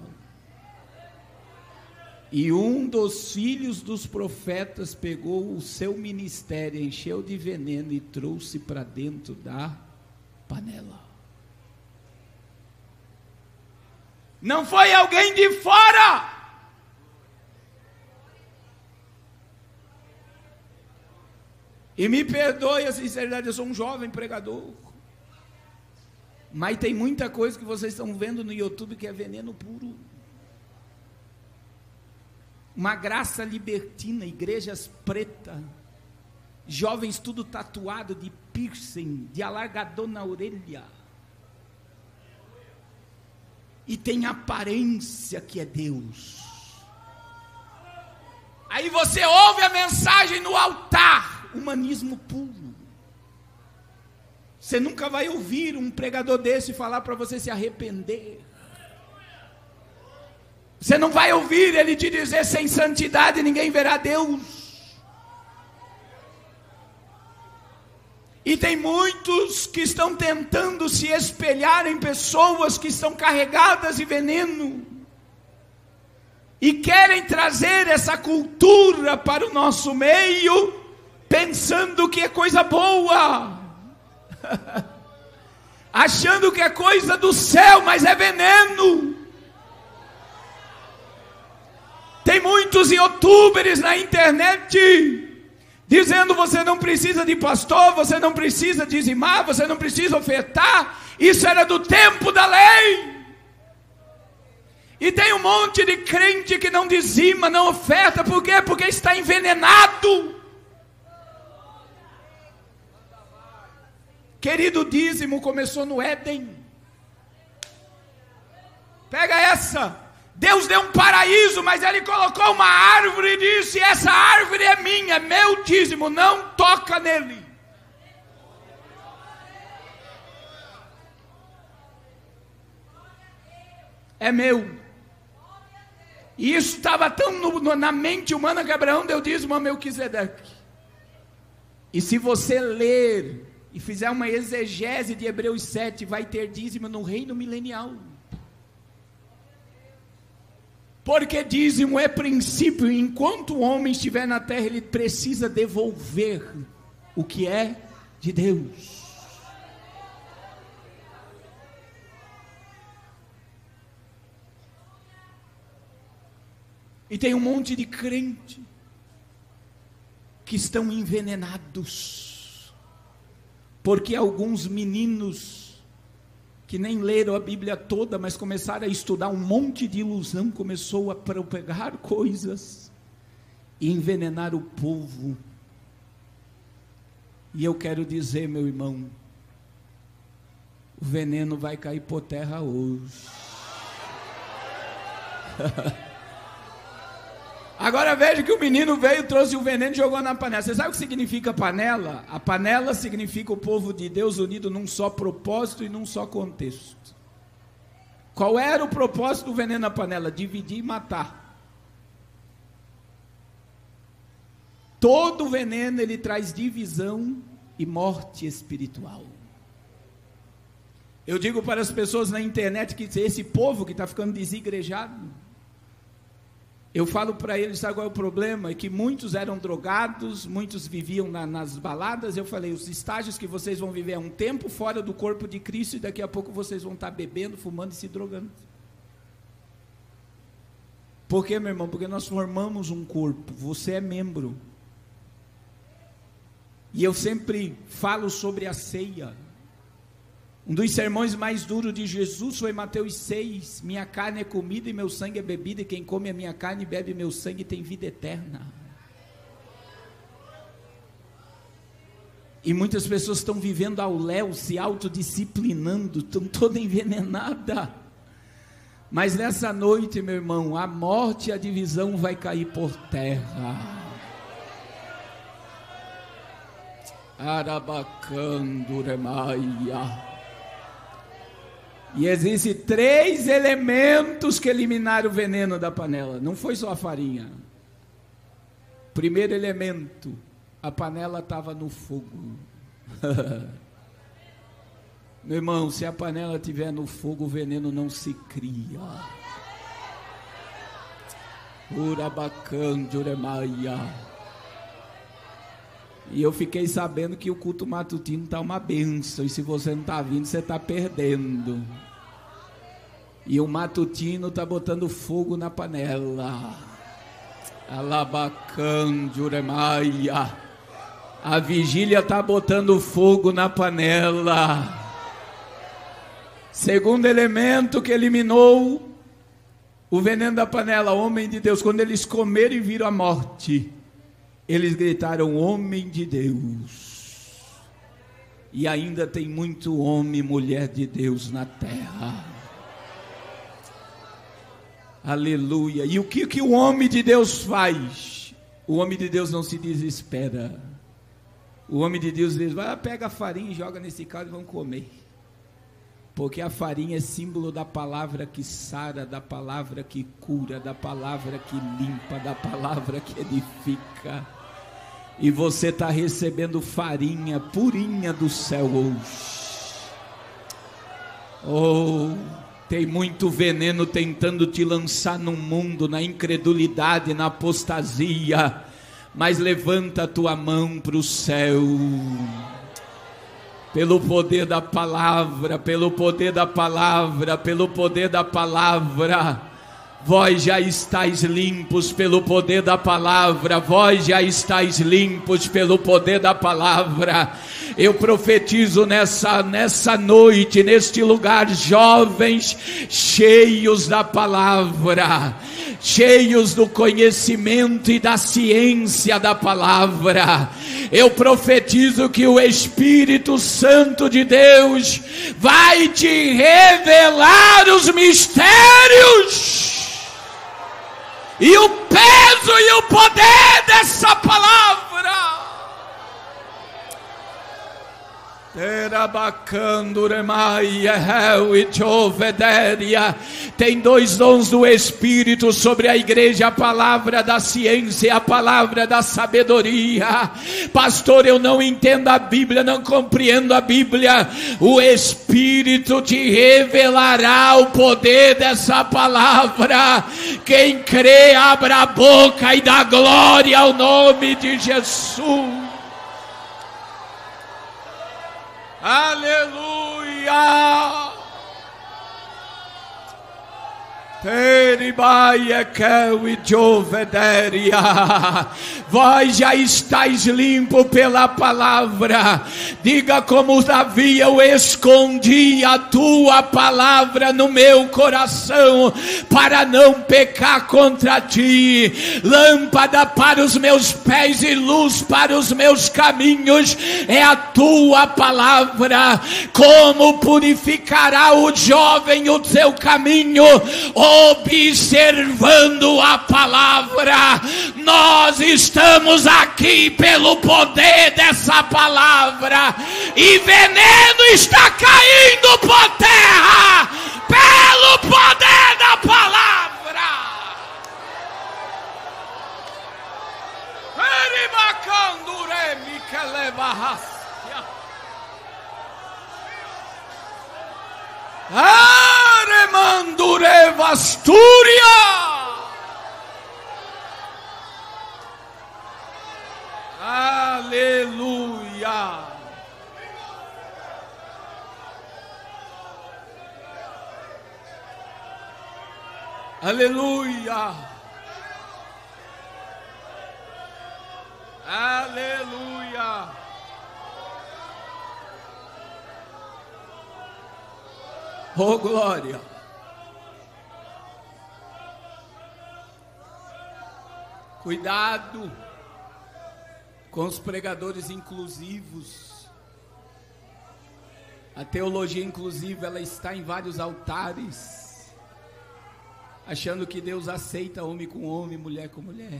A: E um dos filhos dos profetas pegou o seu ministério, encheu de veneno e trouxe para dentro da panela. Não foi alguém de fora. E me perdoe a sinceridade, eu sou um jovem pregador. Mas tem muita coisa que vocês estão vendo no YouTube que é veneno puro. Uma graça libertina, igrejas pretas, jovens tudo tatuado de piercing, de alargador na orelha. E tem aparência que é Deus. Aí você ouve a mensagem no altar, humanismo puro. Você nunca vai ouvir um pregador desse falar para você se arrepender. Você não vai ouvir ele te dizer, sem santidade ninguém verá Deus. E tem muitos que estão tentando se espelhar em pessoas que estão carregadas de veneno. E querem trazer essa cultura para o nosso meio, pensando que é coisa boa. Achando que é coisa do céu, mas é veneno. Tem muitos youtubers na internet dizendo: você não precisa de pastor, você não precisa dizimar, você não precisa ofertar. Isso era do tempo da lei. E tem um monte de crente que não dizima, não oferta. Por quê? Porque está envenenado. Querido, o dízimo começou no Éden. Pega essa. Deus deu um paraíso, mas Ele colocou uma árvore e disse: essa árvore é minha, é meu dízimo, não toca nele. É meu. E isso estava tão no, no, na mente humana que Abraão deu dízimo a Melquisedeque. E se você ler e fizer uma exegese de Hebreus sete, vai ter dízimo no reino milenial. Porque dízimo é princípio, e enquanto o homem estiver na terra, ele precisa devolver o que é de Deus. E tem um monte de crente que estão envenenados, porque alguns meninos que nem leram a Bíblia toda, mas começaram a estudar um monte de ilusão, começou a propagar coisas e envenenar o povo. E eu quero dizer, meu irmão, o veneno vai cair por terra hoje. Agora veja que o menino veio, trouxe o veneno e jogou na panela. Você sabe o que significa panela? A panela significa o povo de Deus unido num só propósito e num só contexto. Qual era o propósito do veneno na panela? Dividir e matar. Todo veneno, ele traz divisão e morte espiritual. Eu digo para as pessoas na internet que esse povo que está ficando desigrejado, eu falo para eles, sabe qual é o problema? É que muitos eram drogados, muitos viviam na, nas baladas. Eu falei, os estágios que vocês vão viver é um tempo fora do corpo de Cristo, e daqui a pouco vocês vão estar bebendo, fumando e se drogando. Por quê, meu irmão? Porque nós formamos um corpo, você é membro. E eu sempre falo sobre a ceia. Um dos sermões mais duros de Jesus foi Mateus seis, minha carne é comida e meu sangue é bebida, e quem come a minha carne e bebe meu sangue tem vida eterna. E muitas pessoas estão vivendo ao léu, se autodisciplinando, estão toda envenenada. Mas nessa noite, meu irmão, a morte e a divisão vai cair por terra. Arabacanduremaia. E existem três elementos que eliminaram o veneno da panela. Não foi só a farinha. Primeiro elemento, a panela estava no fogo. Meu irmão, se a panela estiver no fogo, o veneno não se cria. Urabacanduremaia. E eu fiquei sabendo que o culto matutino está uma bênção, e se você não está vindo, você está perdendo. E o matutino está botando fogo na panela. Alabacanduremaia. A vigília está botando fogo na panela. Segundo elemento que eliminou o veneno da panela, homem de Deus, quando eles comeram e viram a morte, eles gritaram: homem de Deus. E ainda tem muito homem e mulher de Deus na terra. Aleluia. E o que, que o homem de Deus faz? O homem de Deus não se desespera. O homem de Deus diz: vai, pega a farinha e joga nesse caldo e vão comer. Porque a farinha é símbolo da palavra que sara, da palavra que cura, da palavra que limpa, da palavra que edifica. E você está recebendo farinha purinha do céu hoje. Oh, tem muito veneno tentando te lançar no mundo, na incredulidade, na apostasia. Mas levanta a tua mão para o céu. Pelo poder da palavra, pelo poder da palavra, pelo poder da palavra. Vós já estáis limpos pelo poder da palavra, vós já estáis limpos pelo poder da palavra. Eu profetizo nessa, nessa noite, neste lugar, jovens cheios da palavra, cheios do conhecimento e da ciência da palavra. Eu profetizo que o Espírito Santo de Deus vai te revelar os mistérios e o peso e o poder dessa palavra. Tem dois dons do Espírito sobre a igreja: a palavra da ciência e a palavra da sabedoria. Pastor, eu não entendo a Bíblia, não compreendo a Bíblia. O Espírito te revelará o poder dessa palavra. Quem crê, abra a boca e dá glória ao nome de Jesus. Aleluia! Vós já estáis limpo pela palavra. Diga como Davi: eu escondi a tua palavra no meu coração para não pecar contra ti. Lâmpada para os meus pés e luz para os meus caminhos é a tua palavra. Como purificará o jovem o seu caminho? Observando a palavra. Nós estamos aqui pelo poder dessa palavra, e veneno está caindo por terra pelo poder da palavra. Aremandurevastúria. Aleluia. Aleluia. Aleluia. Oh, glória. Cuidado com os pregadores inclusivos. A teologia inclusiva, ela está em vários altares, achando que Deus aceita homem com homem, mulher com mulher.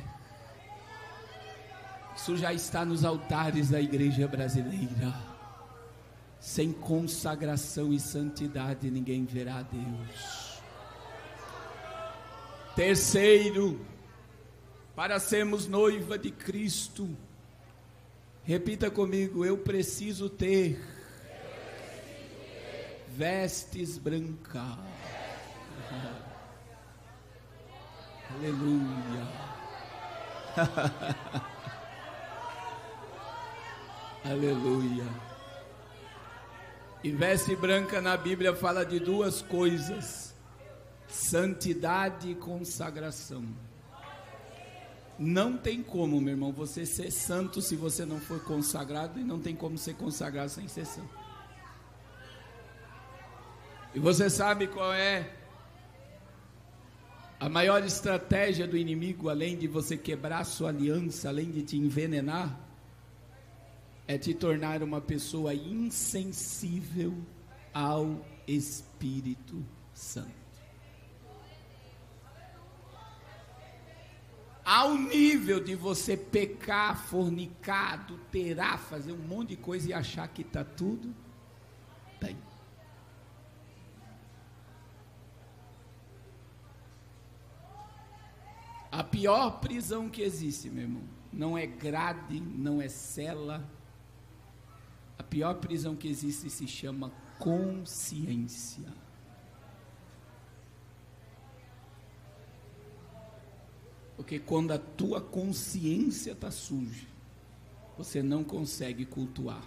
A: Isso já está nos altares da igreja brasileira. Sem consagração e santidade ninguém verá Deus. Terceiro, para sermos noiva de Cristo, repita comigo: eu preciso ter vestes brancas. Aleluia. Aleluia. E veste branca na Bíblia fala de duas coisas: santidade e consagração. Não tem como, meu irmão, você ser santo se você não for consagrado, e não tem como ser consagrado sem ser santo. E você sabe qual é a maior estratégia do inimigo, além de você quebrar sua aliança, além de te envenenar? É te tornar uma pessoa insensível ao Espírito Santo. Ao nível de você pecar, fornicar, adulterar, fazer um monte de coisa e achar que está tudo bem. A pior prisão que existe, meu irmão, não é grade, não é cela. A pior prisão que existe se chama consciência. Porque quando a tua consciência está suja, você não consegue cultuar.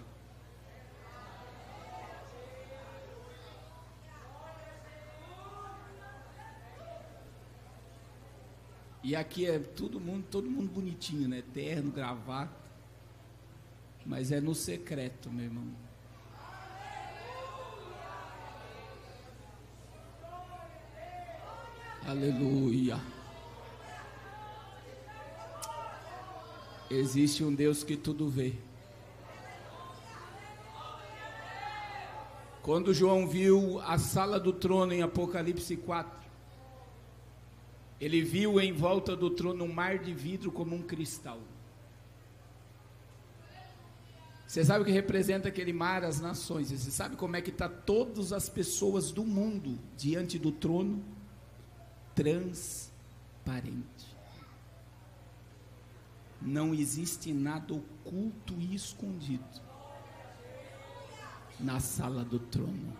A: E aqui é todo mundo, todo mundo bonitinho, né? Terno, gravata. Mas é no secreto, meu irmão. Aleluia. Existe um Deus que tudo vê. Quando João viu a sala do trono em Apocalipse quatro, ele viu em volta do trono um mar de vidro como um cristal. Você sabe o que representa aquele mar? As nações. Você sabe como é que está todas as pessoas do mundo diante do trono? Transparente. Não existe nada oculto e escondido na sala do trono.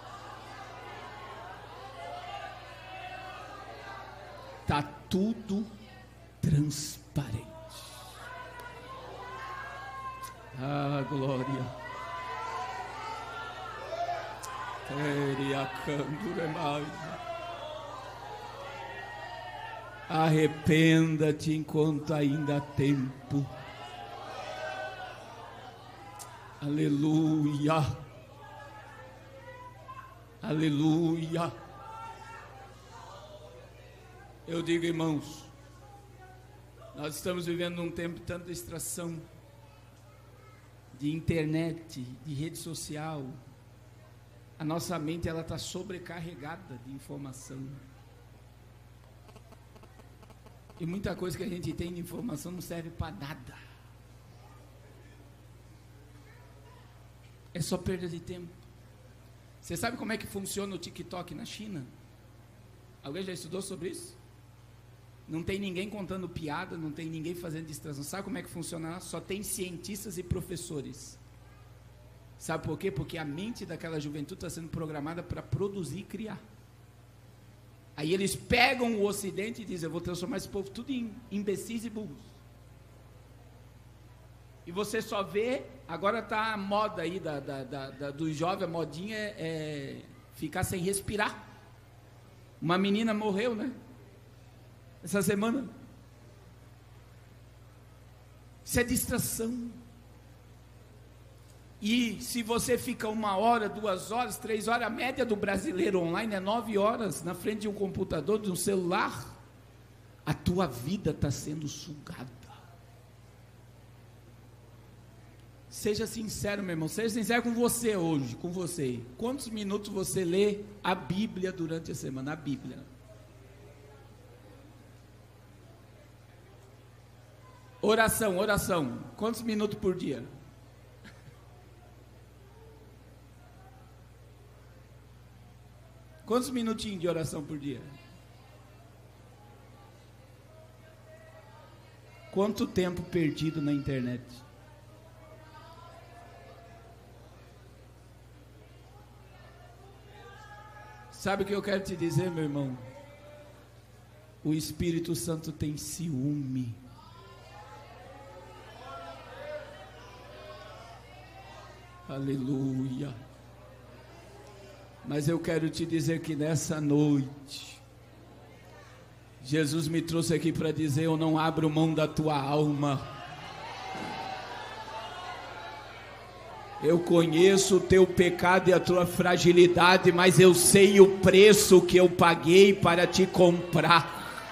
A: Está tudo transparente. Ah, glória. Arrependa-te enquanto ainda há tempo. Aleluia. Aleluia. Eu digo, irmãos, nós estamos vivendo num tempo de tanta distração, de internet, de rede social. A nossa mente, ela está sobrecarregada de informação. E muita coisa que a gente tem de informação não serve para nada. É só perda de tempo. Você sabe como é que funciona o TikTok na China? Alguém já estudou sobre isso? Não tem ninguém contando piada, não tem ninguém fazendo distração. Sabe como é que funciona? Só tem cientistas e professores. Sabe por quê? Porque a mente daquela juventude está sendo programada para produzir e criar. Aí eles pegam o Ocidente e dizem: eu vou transformar esse povo tudo em imbecis e burros. E você só vê, agora está a moda aí da, da, da, da, do jovem, a modinha é, é ficar sem respirar. Uma menina morreu, né? Essa semana. Isso é distração. E se você fica uma hora, duas horas, três horas, a média do brasileiro online é nove horas na frente de um computador, de um celular, a tua vida está sendo sugada. Seja sincero, meu irmão, seja sincero com você hoje, com você. Quantos minutos você lê a Bíblia durante a semana? A Bíblia. Oração, oração. Quantos minutos por dia? Quantos minutinhos de oração por dia? Quanto tempo perdido na internet? Sabe o que eu quero te dizer, meu irmão? O Espírito Santo tem ciúme. Aleluia. Mas eu quero te dizer que nessa noite, Jesus me trouxe aqui para dizer: eu não abro mão da tua alma. Eu conheço o teu pecado e a tua fragilidade, mas eu sei o preço que eu paguei para te comprar.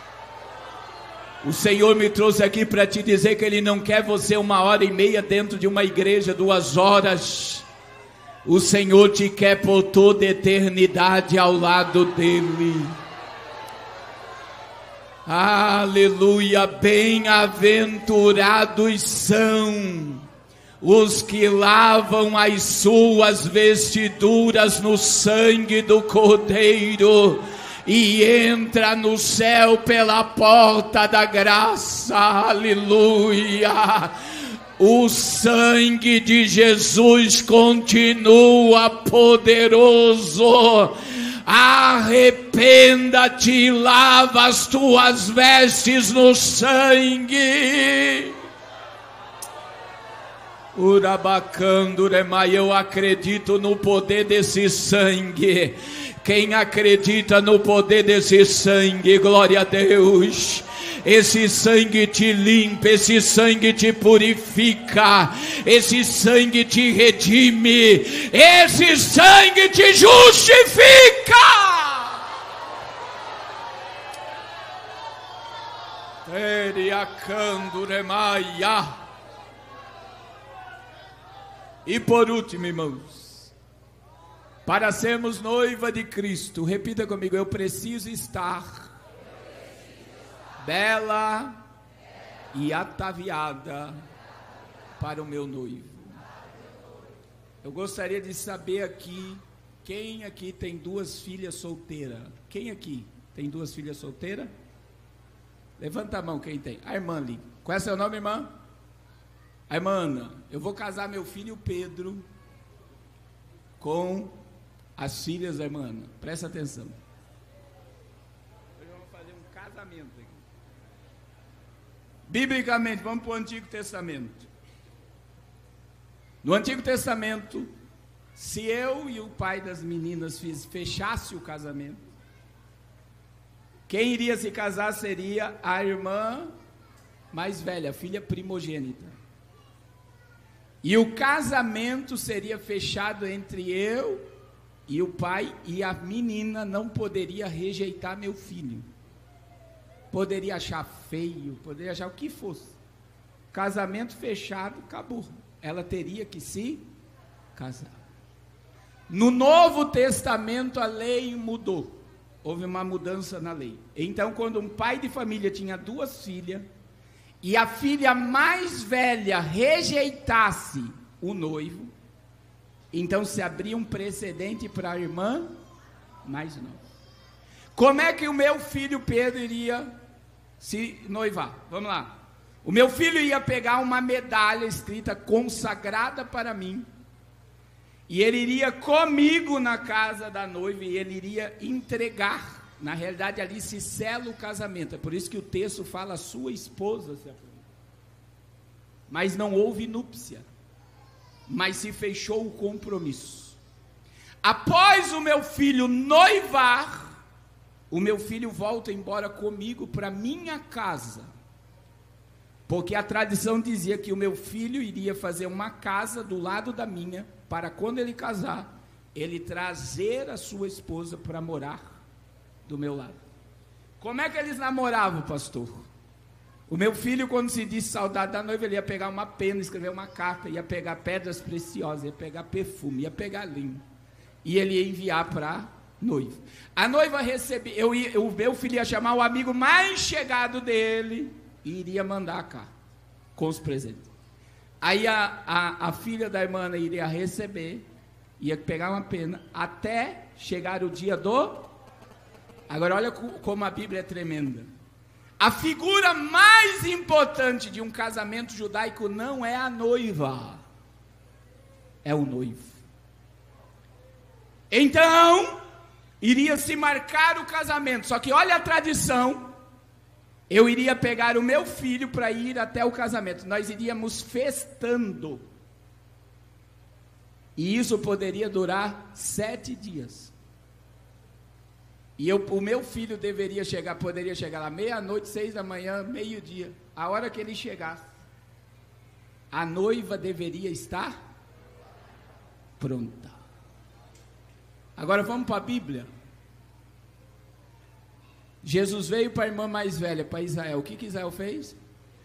A: O Senhor me trouxe aqui para te dizer que Ele não quer você uma hora e meia dentro de uma igreja, duas horas. O Senhor te quer por toda a eternidade ao lado dEle. Aleluia, bem-aventurados são os que lavam as suas vestiduras no sangue do Cordeiro e entra no céu pela porta da graça. Aleluia. O sangue de Jesus continua poderoso. Arrependa-te, lava as tuas vestes no sangue. Urabacanduremai, eu acredito no poder desse sangue. Quem acredita no poder desse sangue, glória a Deus. Esse sangue te limpa, esse sangue te purifica, esse sangue te redime, esse sangue te justifica. E por último, irmãos, para sermos noiva de Cristo, repita comigo: eu preciso estar bela e ataviada para o meu noivo. Eu gostaria de saber aqui, quem aqui tem duas filhas solteiras? Quem aqui tem duas filhas solteiras? Levanta a mão quem tem. A irmã ali. Qual é seu nome, irmã? A irmã Ana. Eu vou casar meu filho Pedro com as filhas da irmã Ana. Presta atenção. Hoje vamos fazer um casamento aqui. Biblicamente, vamos para o Antigo Testamento. No Antigo Testamento, se eu e o pai das meninas fechasse o casamento, quem iria se casar seria a irmã mais velha, a filha primogênita. E o casamento seria fechado entre eu e o pai, e a menina não poderia rejeitar meu filho. Poderia achar feio, poderia achar o que fosse. Casamento fechado, acabou. Ela teria que se casar. No Novo Testamento a lei mudou. Houve uma mudança na lei. Então, quando um pai de família tinha duas filhas, e a filha mais velha rejeitasse o noivo, então se abria um precedente para a irmã mais nova. Como é que o meu filho Pedro iria se noivar? Vamos lá. O meu filho ia pegar uma medalha escrita consagrada para mim, e ele iria comigo na casa da noiva, e ele iria entregar. Na realidade ali se sela o casamento. É por isso que o texto fala sua esposa se apresentou. Mas não houve núpcia, mas se fechou o compromisso. Após o meu filho noivar, o meu filho volta embora comigo para minha casa, porque a tradição dizia que o meu filho iria fazer uma casa do lado da minha, para quando ele casar, ele trazer a sua esposa para morar do meu lado. Como é que eles namoravam, pastor? O meu filho, quando se disse saudade da noiva, ele ia pegar uma pena, escrever uma carta, ia pegar pedras preciosas, ia pegar perfume, ia pegar linho, e ele ia enviar para a noiva. A noiva recebia, eu ia, o meu filho ia chamar o amigo mais chegado dele e iria mandar a carta com os presentes. Aí a, a, a filha da irmã iria receber, ia pegar uma pena, até chegar o dia do... Agora olha como a Bíblia é tremenda. A figura mais importante de um casamento judaico não é a noiva, é o noivo. Então, iria se marcar o casamento. Só que olha a tradição. Eu iria pegar o meu filho para ir até o casamento. Nós iríamos festando. E isso poderia durar sete dias. E eu, o meu filho deveria chegar, poderia chegar lá meia-noite, seis da manhã, meio-dia. A hora que ele chegasse, a noiva deveria estar pronta. Agora vamos para a Bíblia. Jesus veio para a irmã mais velha, para Israel. O que que Israel fez?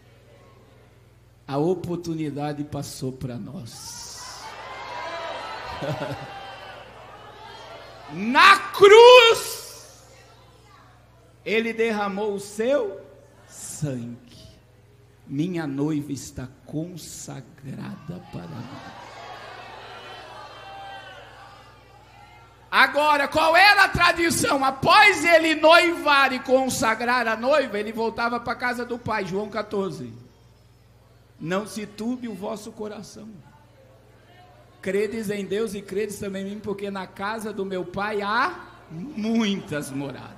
A: A oportunidade passou para nós. Na cruz, ele derramou o seu sangue. Minha noiva está consagrada para nós. Agora, qual era a tradição? Após ele noivar e consagrar a noiva, ele voltava para a casa do pai. João catorze. Não se turbe o vosso coração. Credes em Deus e credes também em mim, porque na casa do meu pai há muitas moradas.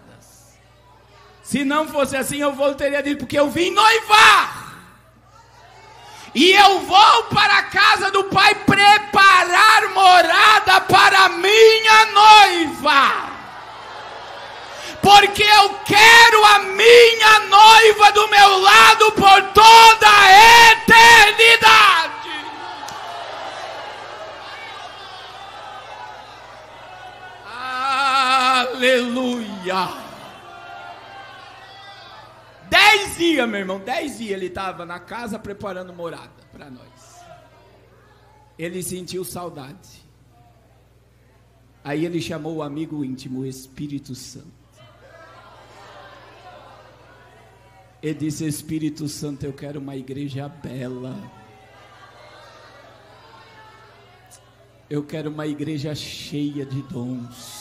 A: Se não fosse assim, eu voltaria a dizer, porque eu vim noivar. E eu vou para a casa do Pai preparar morada para minha noiva. Porque eu quero a minha noiva do meu lado por toda a eternidade. Aleluia. Dez dias, meu irmão, dez dias ele estava na casa preparando morada para nós. Ele sentiu saudade. Aí ele chamou o amigo íntimo, o Espírito Santo. Ele disse: Espírito Santo, eu quero uma igreja bela. Eu quero uma igreja cheia de dons.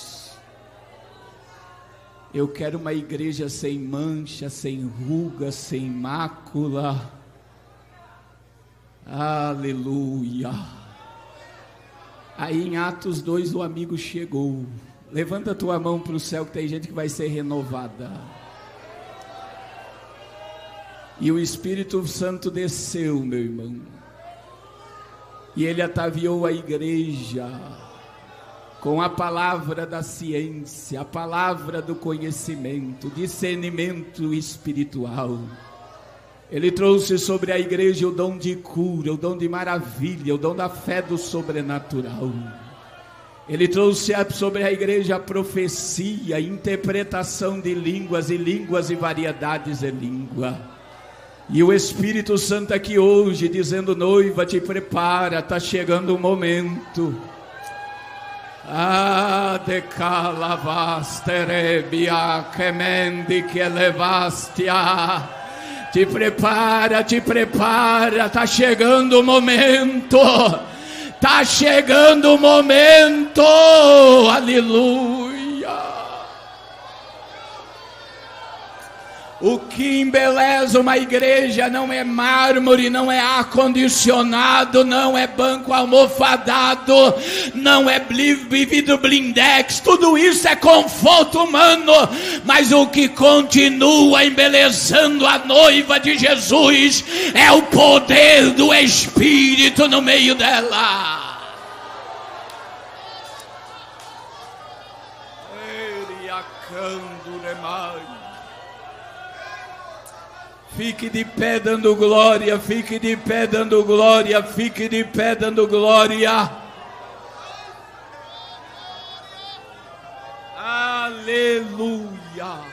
A: Eu quero uma igreja sem mancha, sem ruga, sem mácula. Aleluia. Aí em Atos dois o amigo chegou. Levanta a tua mão para o céu, que tem gente que vai ser renovada. E o Espírito Santo desceu, meu irmão. E ele ataviou a igreja com a palavra da ciência, a palavra do conhecimento, discernimento espiritual. Ele trouxe sobre a igreja o dom de cura, o dom de maravilha, o dom da fé do sobrenatural. Ele trouxe sobre a igreja a profecia, interpretação de línguas e línguas e variedades de língua. E o Espírito Santo aqui hoje dizendo: noiva, te prepara, está chegando o momento. Ah, de calavasterebia, quemendi que levastia. Te prepara, te prepara, está chegando o momento. Está chegando o momento. Aleluia. O que embeleza uma igreja não é mármore, não é ar-condicionado, não é banco almofadado, não é vidro blindex, tudo isso é conforto humano, mas o que continua embelezando a noiva de Jesus é o poder do Espírito no meio dela. Fique de pé dando glória, fique de pé dando glória, fique de pé dando glória. Aleluia.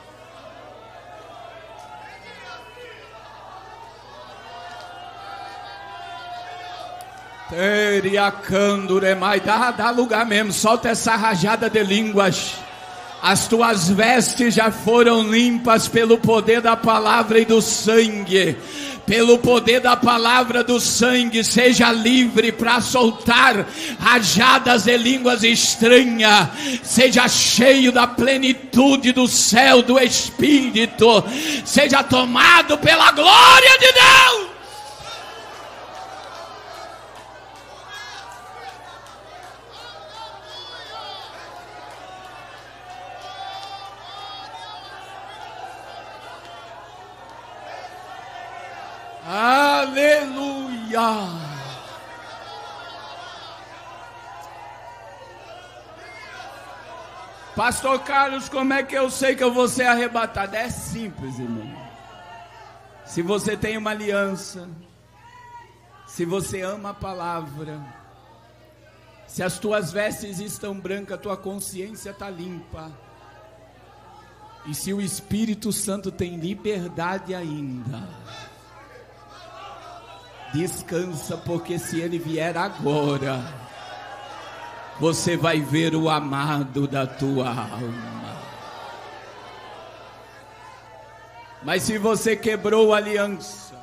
A: Teriacanduremai, dá, dá lugar mesmo, solta essa rajada de línguas. As tuas vestes já foram limpas pelo poder da palavra e do sangue. Pelo poder da palavra do sangue, seja livre para soltar rajadas de línguas estranhas. Seja cheio da plenitude do céu, do Espírito. Seja tomado pela glória de Deus. Aleluia. Pastor Carlos, como é que eu sei que eu vou ser arrebatado? É simples, irmão. Se você tem uma aliança, se você ama a palavra, se as tuas vestes estão brancas, a tua consciência está limpa, e se o Espírito Santo tem liberdade ainda, descansa, porque se ele vier agora, você vai ver o amado da tua alma. Mas se você quebrou a aliança,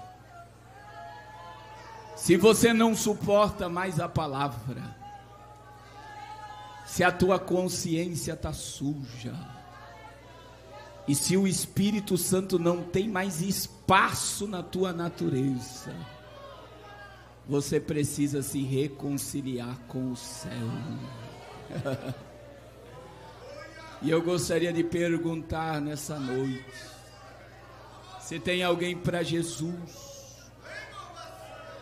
A: se você não suporta mais a palavra, se a tua consciência está suja, e se o Espírito Santo não tem mais espaço na tua natureza, você precisa se reconciliar com o céu. E eu gostaria de perguntar nessa noite: se tem alguém para Jesus,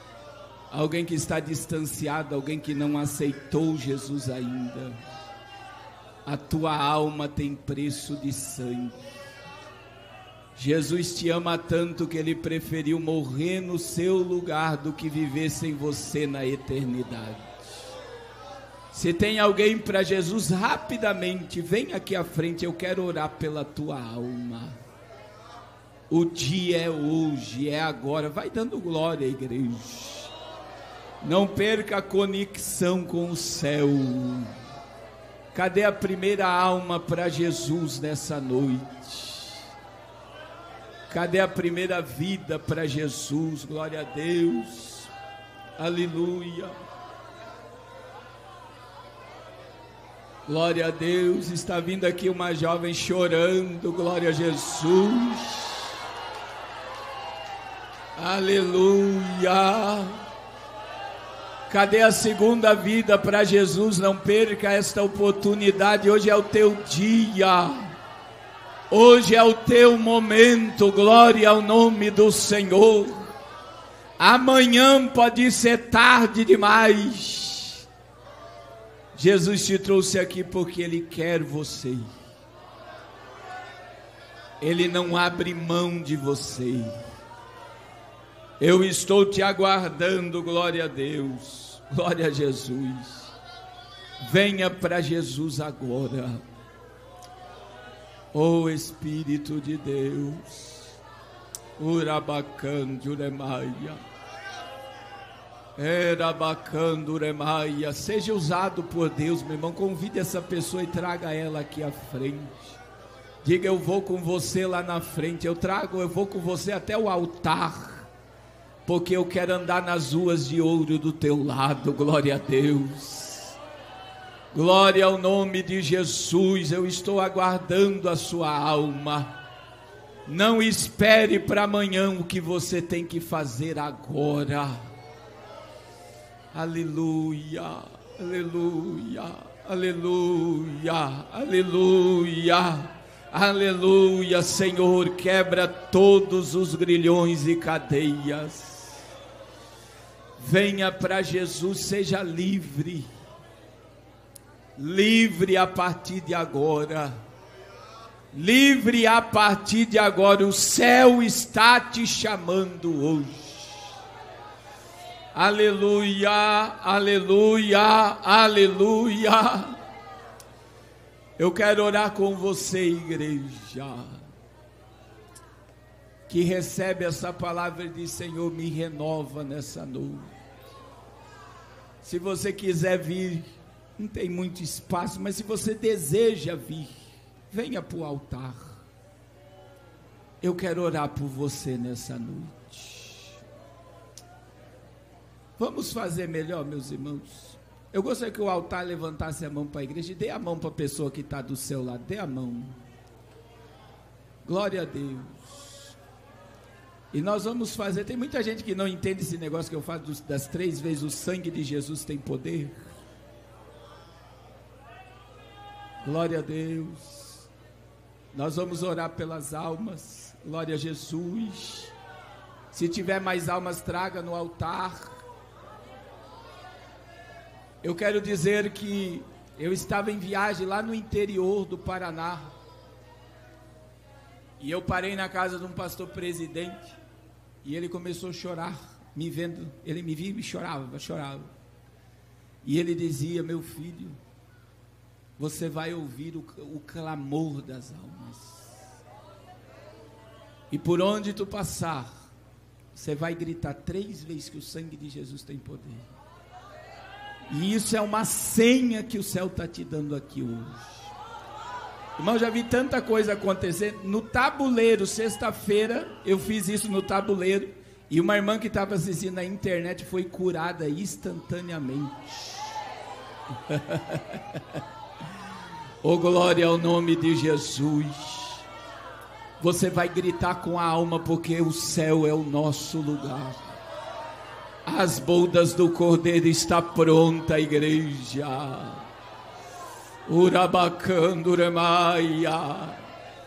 A: alguém que está distanciado, alguém que não aceitou Jesus ainda. A tua alma tem preço de sangue. Jesus te ama tanto que Ele preferiu morrer no seu lugar do que viver sem você na eternidade. Se tem alguém para Jesus, rapidamente, vem aqui à frente, eu quero orar pela tua alma. O dia é hoje, é agora. Vai dando glória, igreja. Não perca a conexão com o céu. Cadê a primeira alma para Jesus nessa noite? Cadê a primeira vida para Jesus? Glória a Deus. Aleluia. Glória a Deus. Está vindo aqui uma jovem chorando. Glória a Jesus. Aleluia. Cadê a segunda vida para Jesus? Não perca esta oportunidade. Hoje é o teu dia. Hoje é o teu momento. Glória ao nome do Senhor. Amanhã pode ser tarde demais. Jesus te trouxe aqui porque Ele quer você. Ele não abre mão de você. Eu estou te aguardando, glória a Deus, glória a Jesus. Venha para Jesus agora. Oh Espírito de Deus, Urabacanduremaia, Erabacanduremaia, seja usado por Deus, meu irmão. Convide essa pessoa e traga ela aqui à frente. Diga: eu vou com você lá na frente. Eu trago, eu vou com você até o altar, porque eu quero andar nas ruas de ouro do teu lado. Glória a Deus. Glória ao nome de Jesus. Eu estou aguardando a sua alma. Não espere para amanhã o que você tem que fazer agora. Aleluia, aleluia, aleluia, aleluia, aleluia. Senhor, quebra todos os grilhões e cadeias. Venha para Jesus, seja livre. Livre a partir de agora. Livre a partir de agora. O céu está te chamando hoje. Aleluia, aleluia, aleluia. Eu quero orar com você, igreja, que recebe essa palavra de Senhor, me renova nessa noite. Se você quiser vir, não tem muito espaço, mas se você deseja vir, venha para o altar. Eu quero orar por você nessa noite. Vamos fazer melhor, meus irmãos. Eu gostaria que o altar levantasse a mão para a igreja e dê a mão para a pessoa que está do seu lado. Dê a mão. Glória a Deus. E nós vamos fazer, tem muita gente que não entende esse negócio que eu falo dos, das três vezes o sangue de Jesus tem poder. Glória a Deus. Nós vamos orar pelas almas. Glória a Jesus. Se tiver mais almas, traga no altar. Eu quero dizer que eu estava em viagem lá no interior do Paraná. E eu parei na casa de um pastor presidente. E ele começou a chorar, me vendo. Ele me via e chorava, chorava. E ele dizia: meu filho, você vai ouvir o, o clamor das almas. E por onde tu passar, você vai gritar três vezes que o sangue de Jesus tem poder. E isso é uma senha que o céu está te dando aqui hoje. Irmão, já vi tanta coisa acontecer. No tabuleiro, sexta-feira, eu fiz isso no tabuleiro. E uma irmã que estava assistindo na internet foi curada instantaneamente. Oh, glória ao nome de Jesus. Você vai gritar com a alma, porque o céu é o nosso lugar. As bodas do Cordeiro está pronta, igreja. Urabacanduremaia.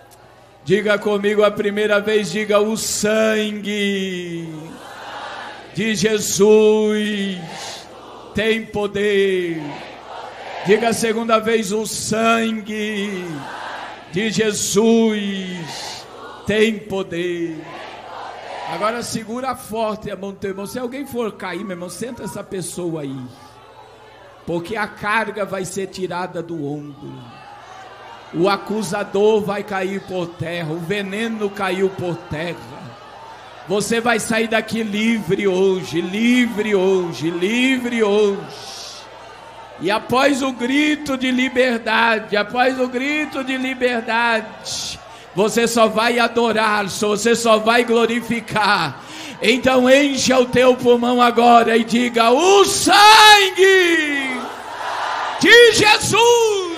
A: Diga comigo a primeira vez, diga: o sangue de Jesus tem poder. Diga a segunda vez: o sangue de Jesus tem poder. Agora segura forte a mão do teu irmão. Se alguém for cair, meu irmão, senta essa pessoa aí, porque a carga vai ser tirada do ombro. O acusador vai cair por terra, o veneno caiu por terra. Você vai sair daqui livre hoje, livre hoje, livre hoje. E após o grito de liberdade, após o grito de liberdade, você só vai adorar, você só vai glorificar. Então encha o teu pulmão agora e diga: o sangue de Jesus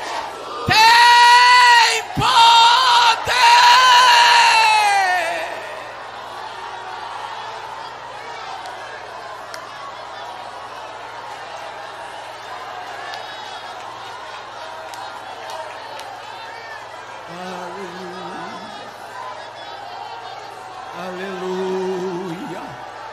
A: tem poder. Aleluia,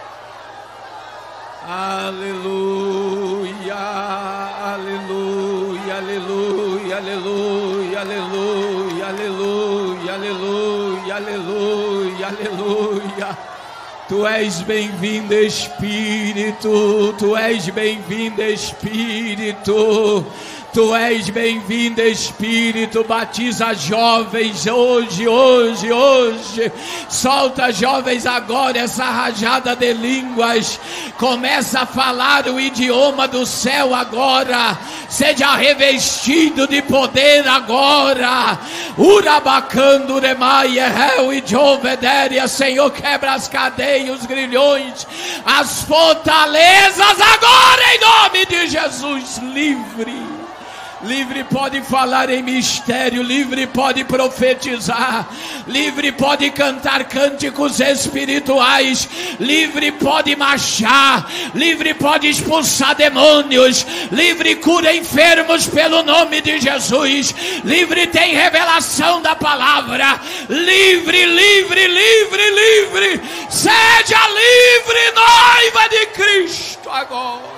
A: aleluia, aleluia, aleluia, aleluia, aleluia, aleluia, aleluia, aleluia, aleluia. Tu és bem-vindo, Espírito, tu és bem-vindo, Espírito. Tu és bem-vindo, Espírito. Batiza jovens hoje, hoje, hoje. Solta jovens agora essa rajada de línguas. Começa a falar o idioma do céu agora. Seja revestido de poder agora. Urabacando remaia, réu e jovedéria. Senhor, quebra as cadeias, os grilhões, as fortalezas agora, em nome de Jesus. Livre. Livre pode falar em mistério, livre pode profetizar, livre pode cantar cânticos espirituais, livre pode marchar, livre pode expulsar demônios, livre cura enfermos pelo nome de Jesus, livre tem revelação da palavra, livre, livre, livre, livre, seja livre, noiva de Cristo agora.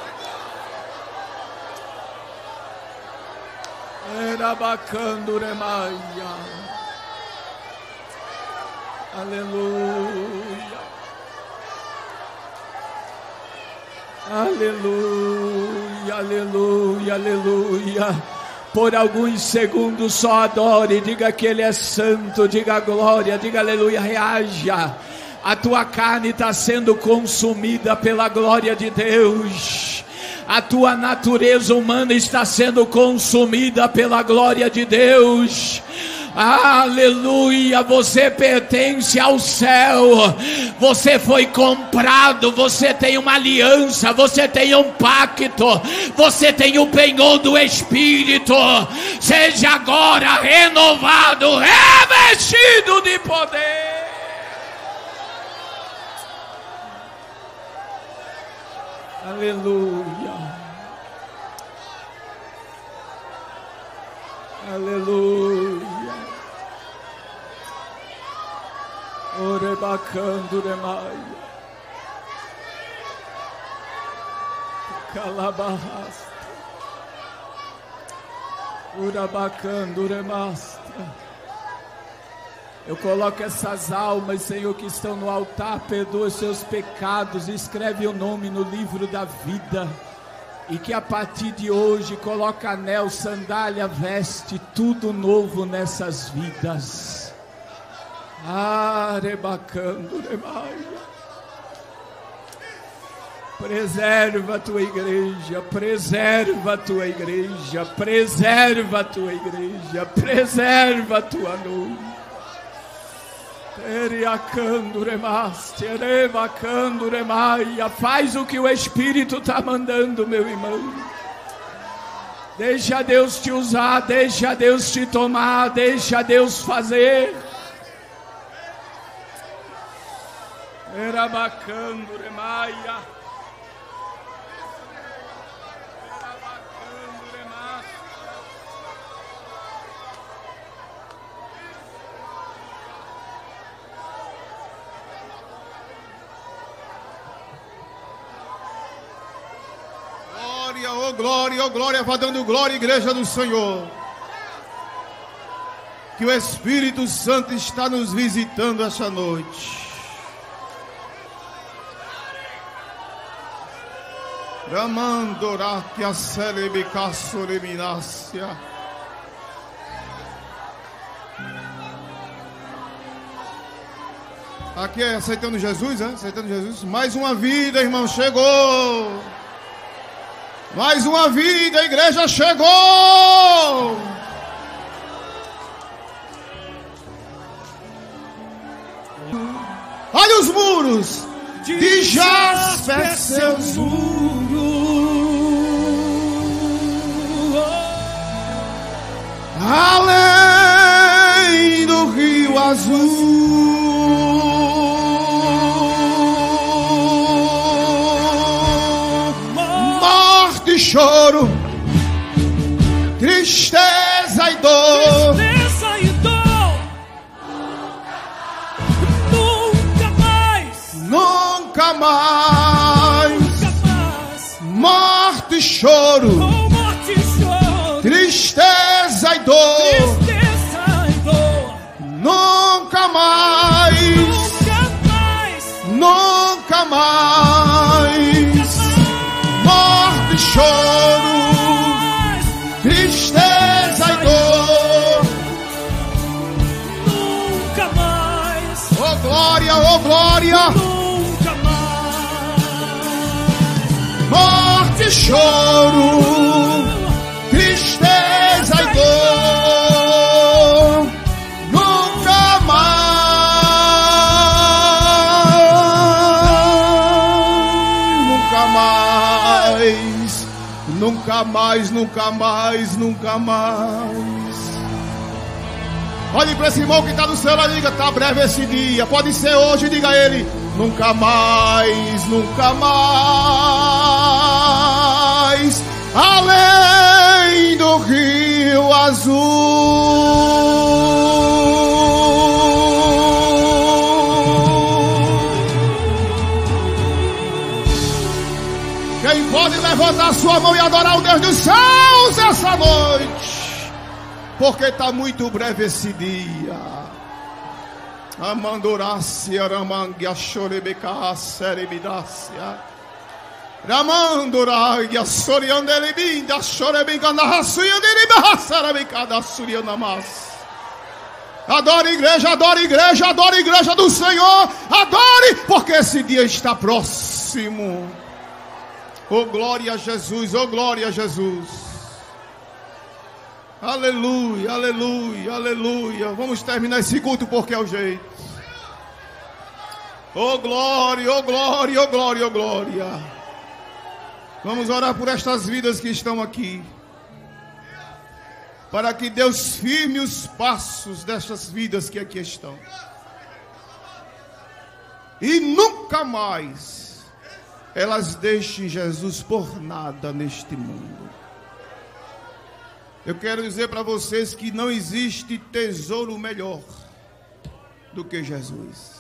A: Era bacando remaia. Aleluia. Aleluia, aleluia, aleluia. Por alguns segundos só adore, diga que Ele é santo, diga glória, diga aleluia, reaja. A tua carne está sendo consumida pela glória de Deus. A tua natureza humana está sendo consumida pela glória de Deus. Aleluia, você pertence ao céu. Você foi comprado, você tem uma aliança, você tem um pacto, você tem o penhor do Espírito. Seja agora renovado, revestido de poder. Aleluia. Aleluia. Orebacando remaia. Calabahasta. Urabacando remasta. Eu coloco essas almas, Senhor, que estão no altar, perdoa os seus pecados, escreve o nome no livro da vida, e que a partir de hoje coloca anel, sandália, veste, tudo novo nessas vidas. Arebacando remaia. Preserva a tua igreja, preserva a tua igreja, preserva a tua igreja, preserva a tua noiva. Faz o que o Espírito está mandando, meu irmão. Deixa Deus te usar, deixa Deus te tomar, deixa Deus fazer. Era bacana, remaia.
B: Oh glória, oh glória, vá dando glória, igreja do Senhor. Que o Espírito Santo está nos visitando essa noite. Ramandorakia celebicasoreminácia. Aqui é aceitando Jesus, é? Aceitando Jesus. Mais uma vida, irmão, chegou. Mais uma vida, a igreja chegou. Olha os muros de jaspe, seus muros, além do rio azul. Morte e choro, tristeza e dor.
C: Tristeza e dor. Nunca mais.
B: Nunca mais.
C: Nunca mais.
B: Morte e choro,
C: Com morte e choro.
B: tristeza e dor.
C: Tristeza e dor.
B: Nunca mais.
C: Nunca mais.
B: Nunca mais. Morte e choro, tristeza e dor.
C: Nunca mais.
B: Oh glória, oh glória.
C: Nunca mais.
B: Morte e choro, tristeza e dor. Nunca mais. Nunca mais. Nunca mais, nunca mais, nunca mais. Olhe para esse irmão que está no céu e diga: está breve esse dia, pode ser hoje, diga a ele: nunca mais, nunca mais, além do rio azul. Quem pode levantar sua mão e adorar o Deus dos céus essa noite? Porque está muito breve esse dia. Amandorácia, ramangia, chorebeca, cerebidácia. Ramandorácia, soriandelebinda, chorebeca, narraçuiandeleba, cerebeca, da surianamas. Adore igreja, adore igreja, adore igreja do Senhor. Adore, porque esse dia está próximo. Oh glória a Jesus, oh glória a Jesus. Aleluia, aleluia, aleluia. Vamos terminar esse culto porque é o jeito. Oh glória, oh glória, oh glória, oh glória. Vamos orar por estas vidas que estão aqui, para que Deus firme os passos destas vidas que aqui estão, e nunca mais elas deixem Jesus por nada neste mundo. Eu quero dizer para vocês que não existe tesouro melhor do que Jesus.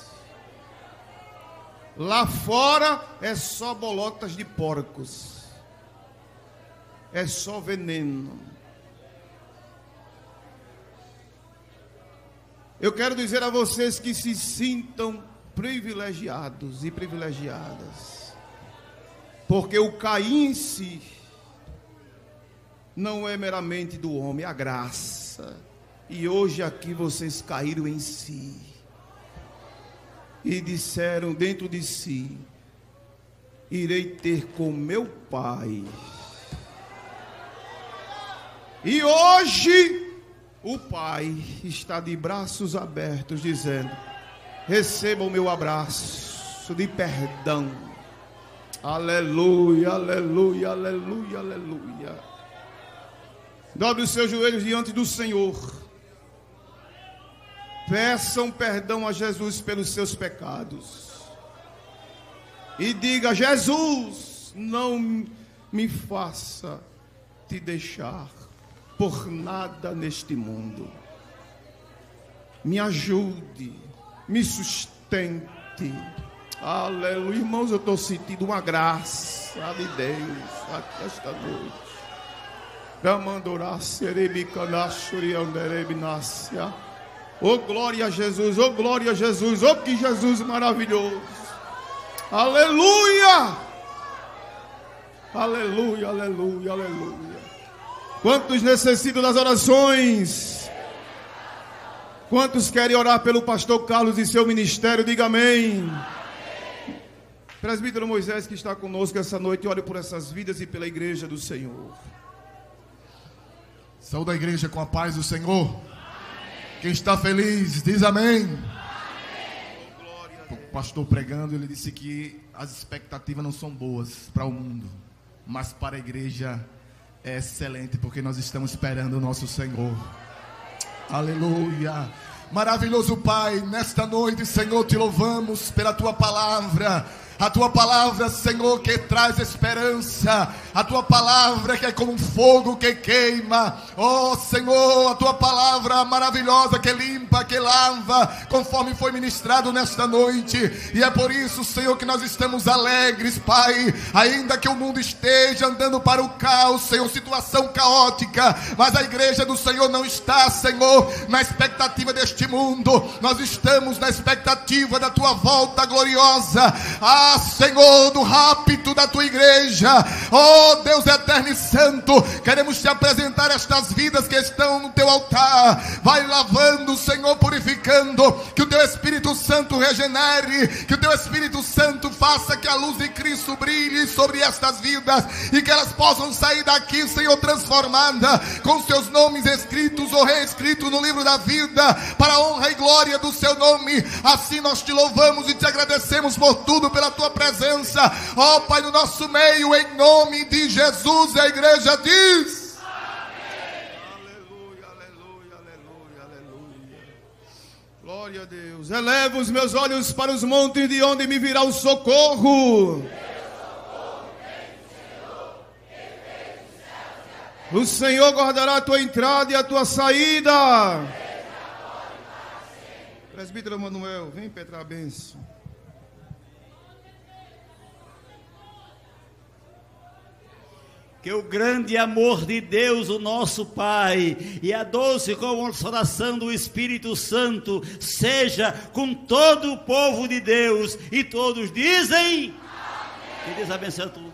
B: Lá fora é só bolotas de porcos, é só veneno. Eu quero dizer a vocês que se sintam privilegiados e privilegiadas, porque o cair em si não é meramente do homem, é a graça. E hoje aqui vocês caíram em si e disseram dentro de si: irei ter com meu Pai. E hoje o Pai está de braços abertos, dizendo: receba o meu abraço de perdão. Aleluia, aleluia, aleluia, aleluia. Dobre os seus joelhos diante do Senhor. Peçam perdão a Jesus pelos seus pecados. E diga: Jesus, não me faça te deixar por nada neste mundo. Me ajude, me sustente. Aleluia. Irmãos, eu estou sentindo uma graça de Deus aqui esta noite. Oh, glória a Jesus, oh, glória a Jesus, oh, que Jesus maravilhoso. Aleluia. Aleluia, aleluia, aleluia. Quantos necessitam das orações? Quantos querem orar pelo pastor Carlos e seu ministério? Diga amém. Presbítero Moisés, que está conosco essa noite, ore por essas vidas e pela igreja do Senhor.
D: Saúde a igreja com a paz do Senhor. Amém. Quem está feliz, diz amém. Amém. O pastor pregando, ele disse que as expectativas não são boas para o mundo, mas para a igreja é excelente, porque nós estamos esperando o nosso Senhor. Aleluia. Maravilhoso Pai, nesta noite, Senhor, te louvamos pela tua palavra. A tua palavra, Senhor, que traz esperança. A tua palavra que é como um fogo que queima. Oh, Senhor, a tua palavra maravilhosa que limpa, que lava, conforme foi ministrado nesta noite. E é por isso, Senhor, que nós estamos alegres, Pai. Ainda que o mundo esteja andando para o caos, Senhor, situação caótica, mas a igreja do Senhor não está, Senhor, na expectativa deste mundo. Nós estamos na expectativa da tua volta gloriosa. Ah, Senhor, do rapto da tua igreja. Oh, Deus eterno e santo, queremos te apresentar estas vidas que estão no teu altar. Vai lavando, Senhor, purificando. Que o teu Espírito Santo regenere. Que o teu Espírito Santo faça que a luz de Cristo brilhe sobre estas vidas e que elas possam sair daqui, Senhor, transformada, com seus nomes escritos ou reescritos no livro da vida, para a honra e glória do seu nome. Assim nós te louvamos e te agradecemos por tudo, pela tua presença, ó oh, Pai, no nosso meio, em nome de Jesus. A igreja diz amém.
B: Aleluia, aleluia, aleluia, aleluia. Glória a Deus. Elevo os meus olhos para os montes, de onde me virá o socorro. O Senhor guardará a tua entrada e a tua saída. Presbítero Manuel, vem petrar a bênção.
E: Que o grande amor de Deus, o nosso Pai, e a doce consolação do Espírito Santo seja com todo o povo de Deus. E todos dizem: amém. Que Deus abençoe a todos.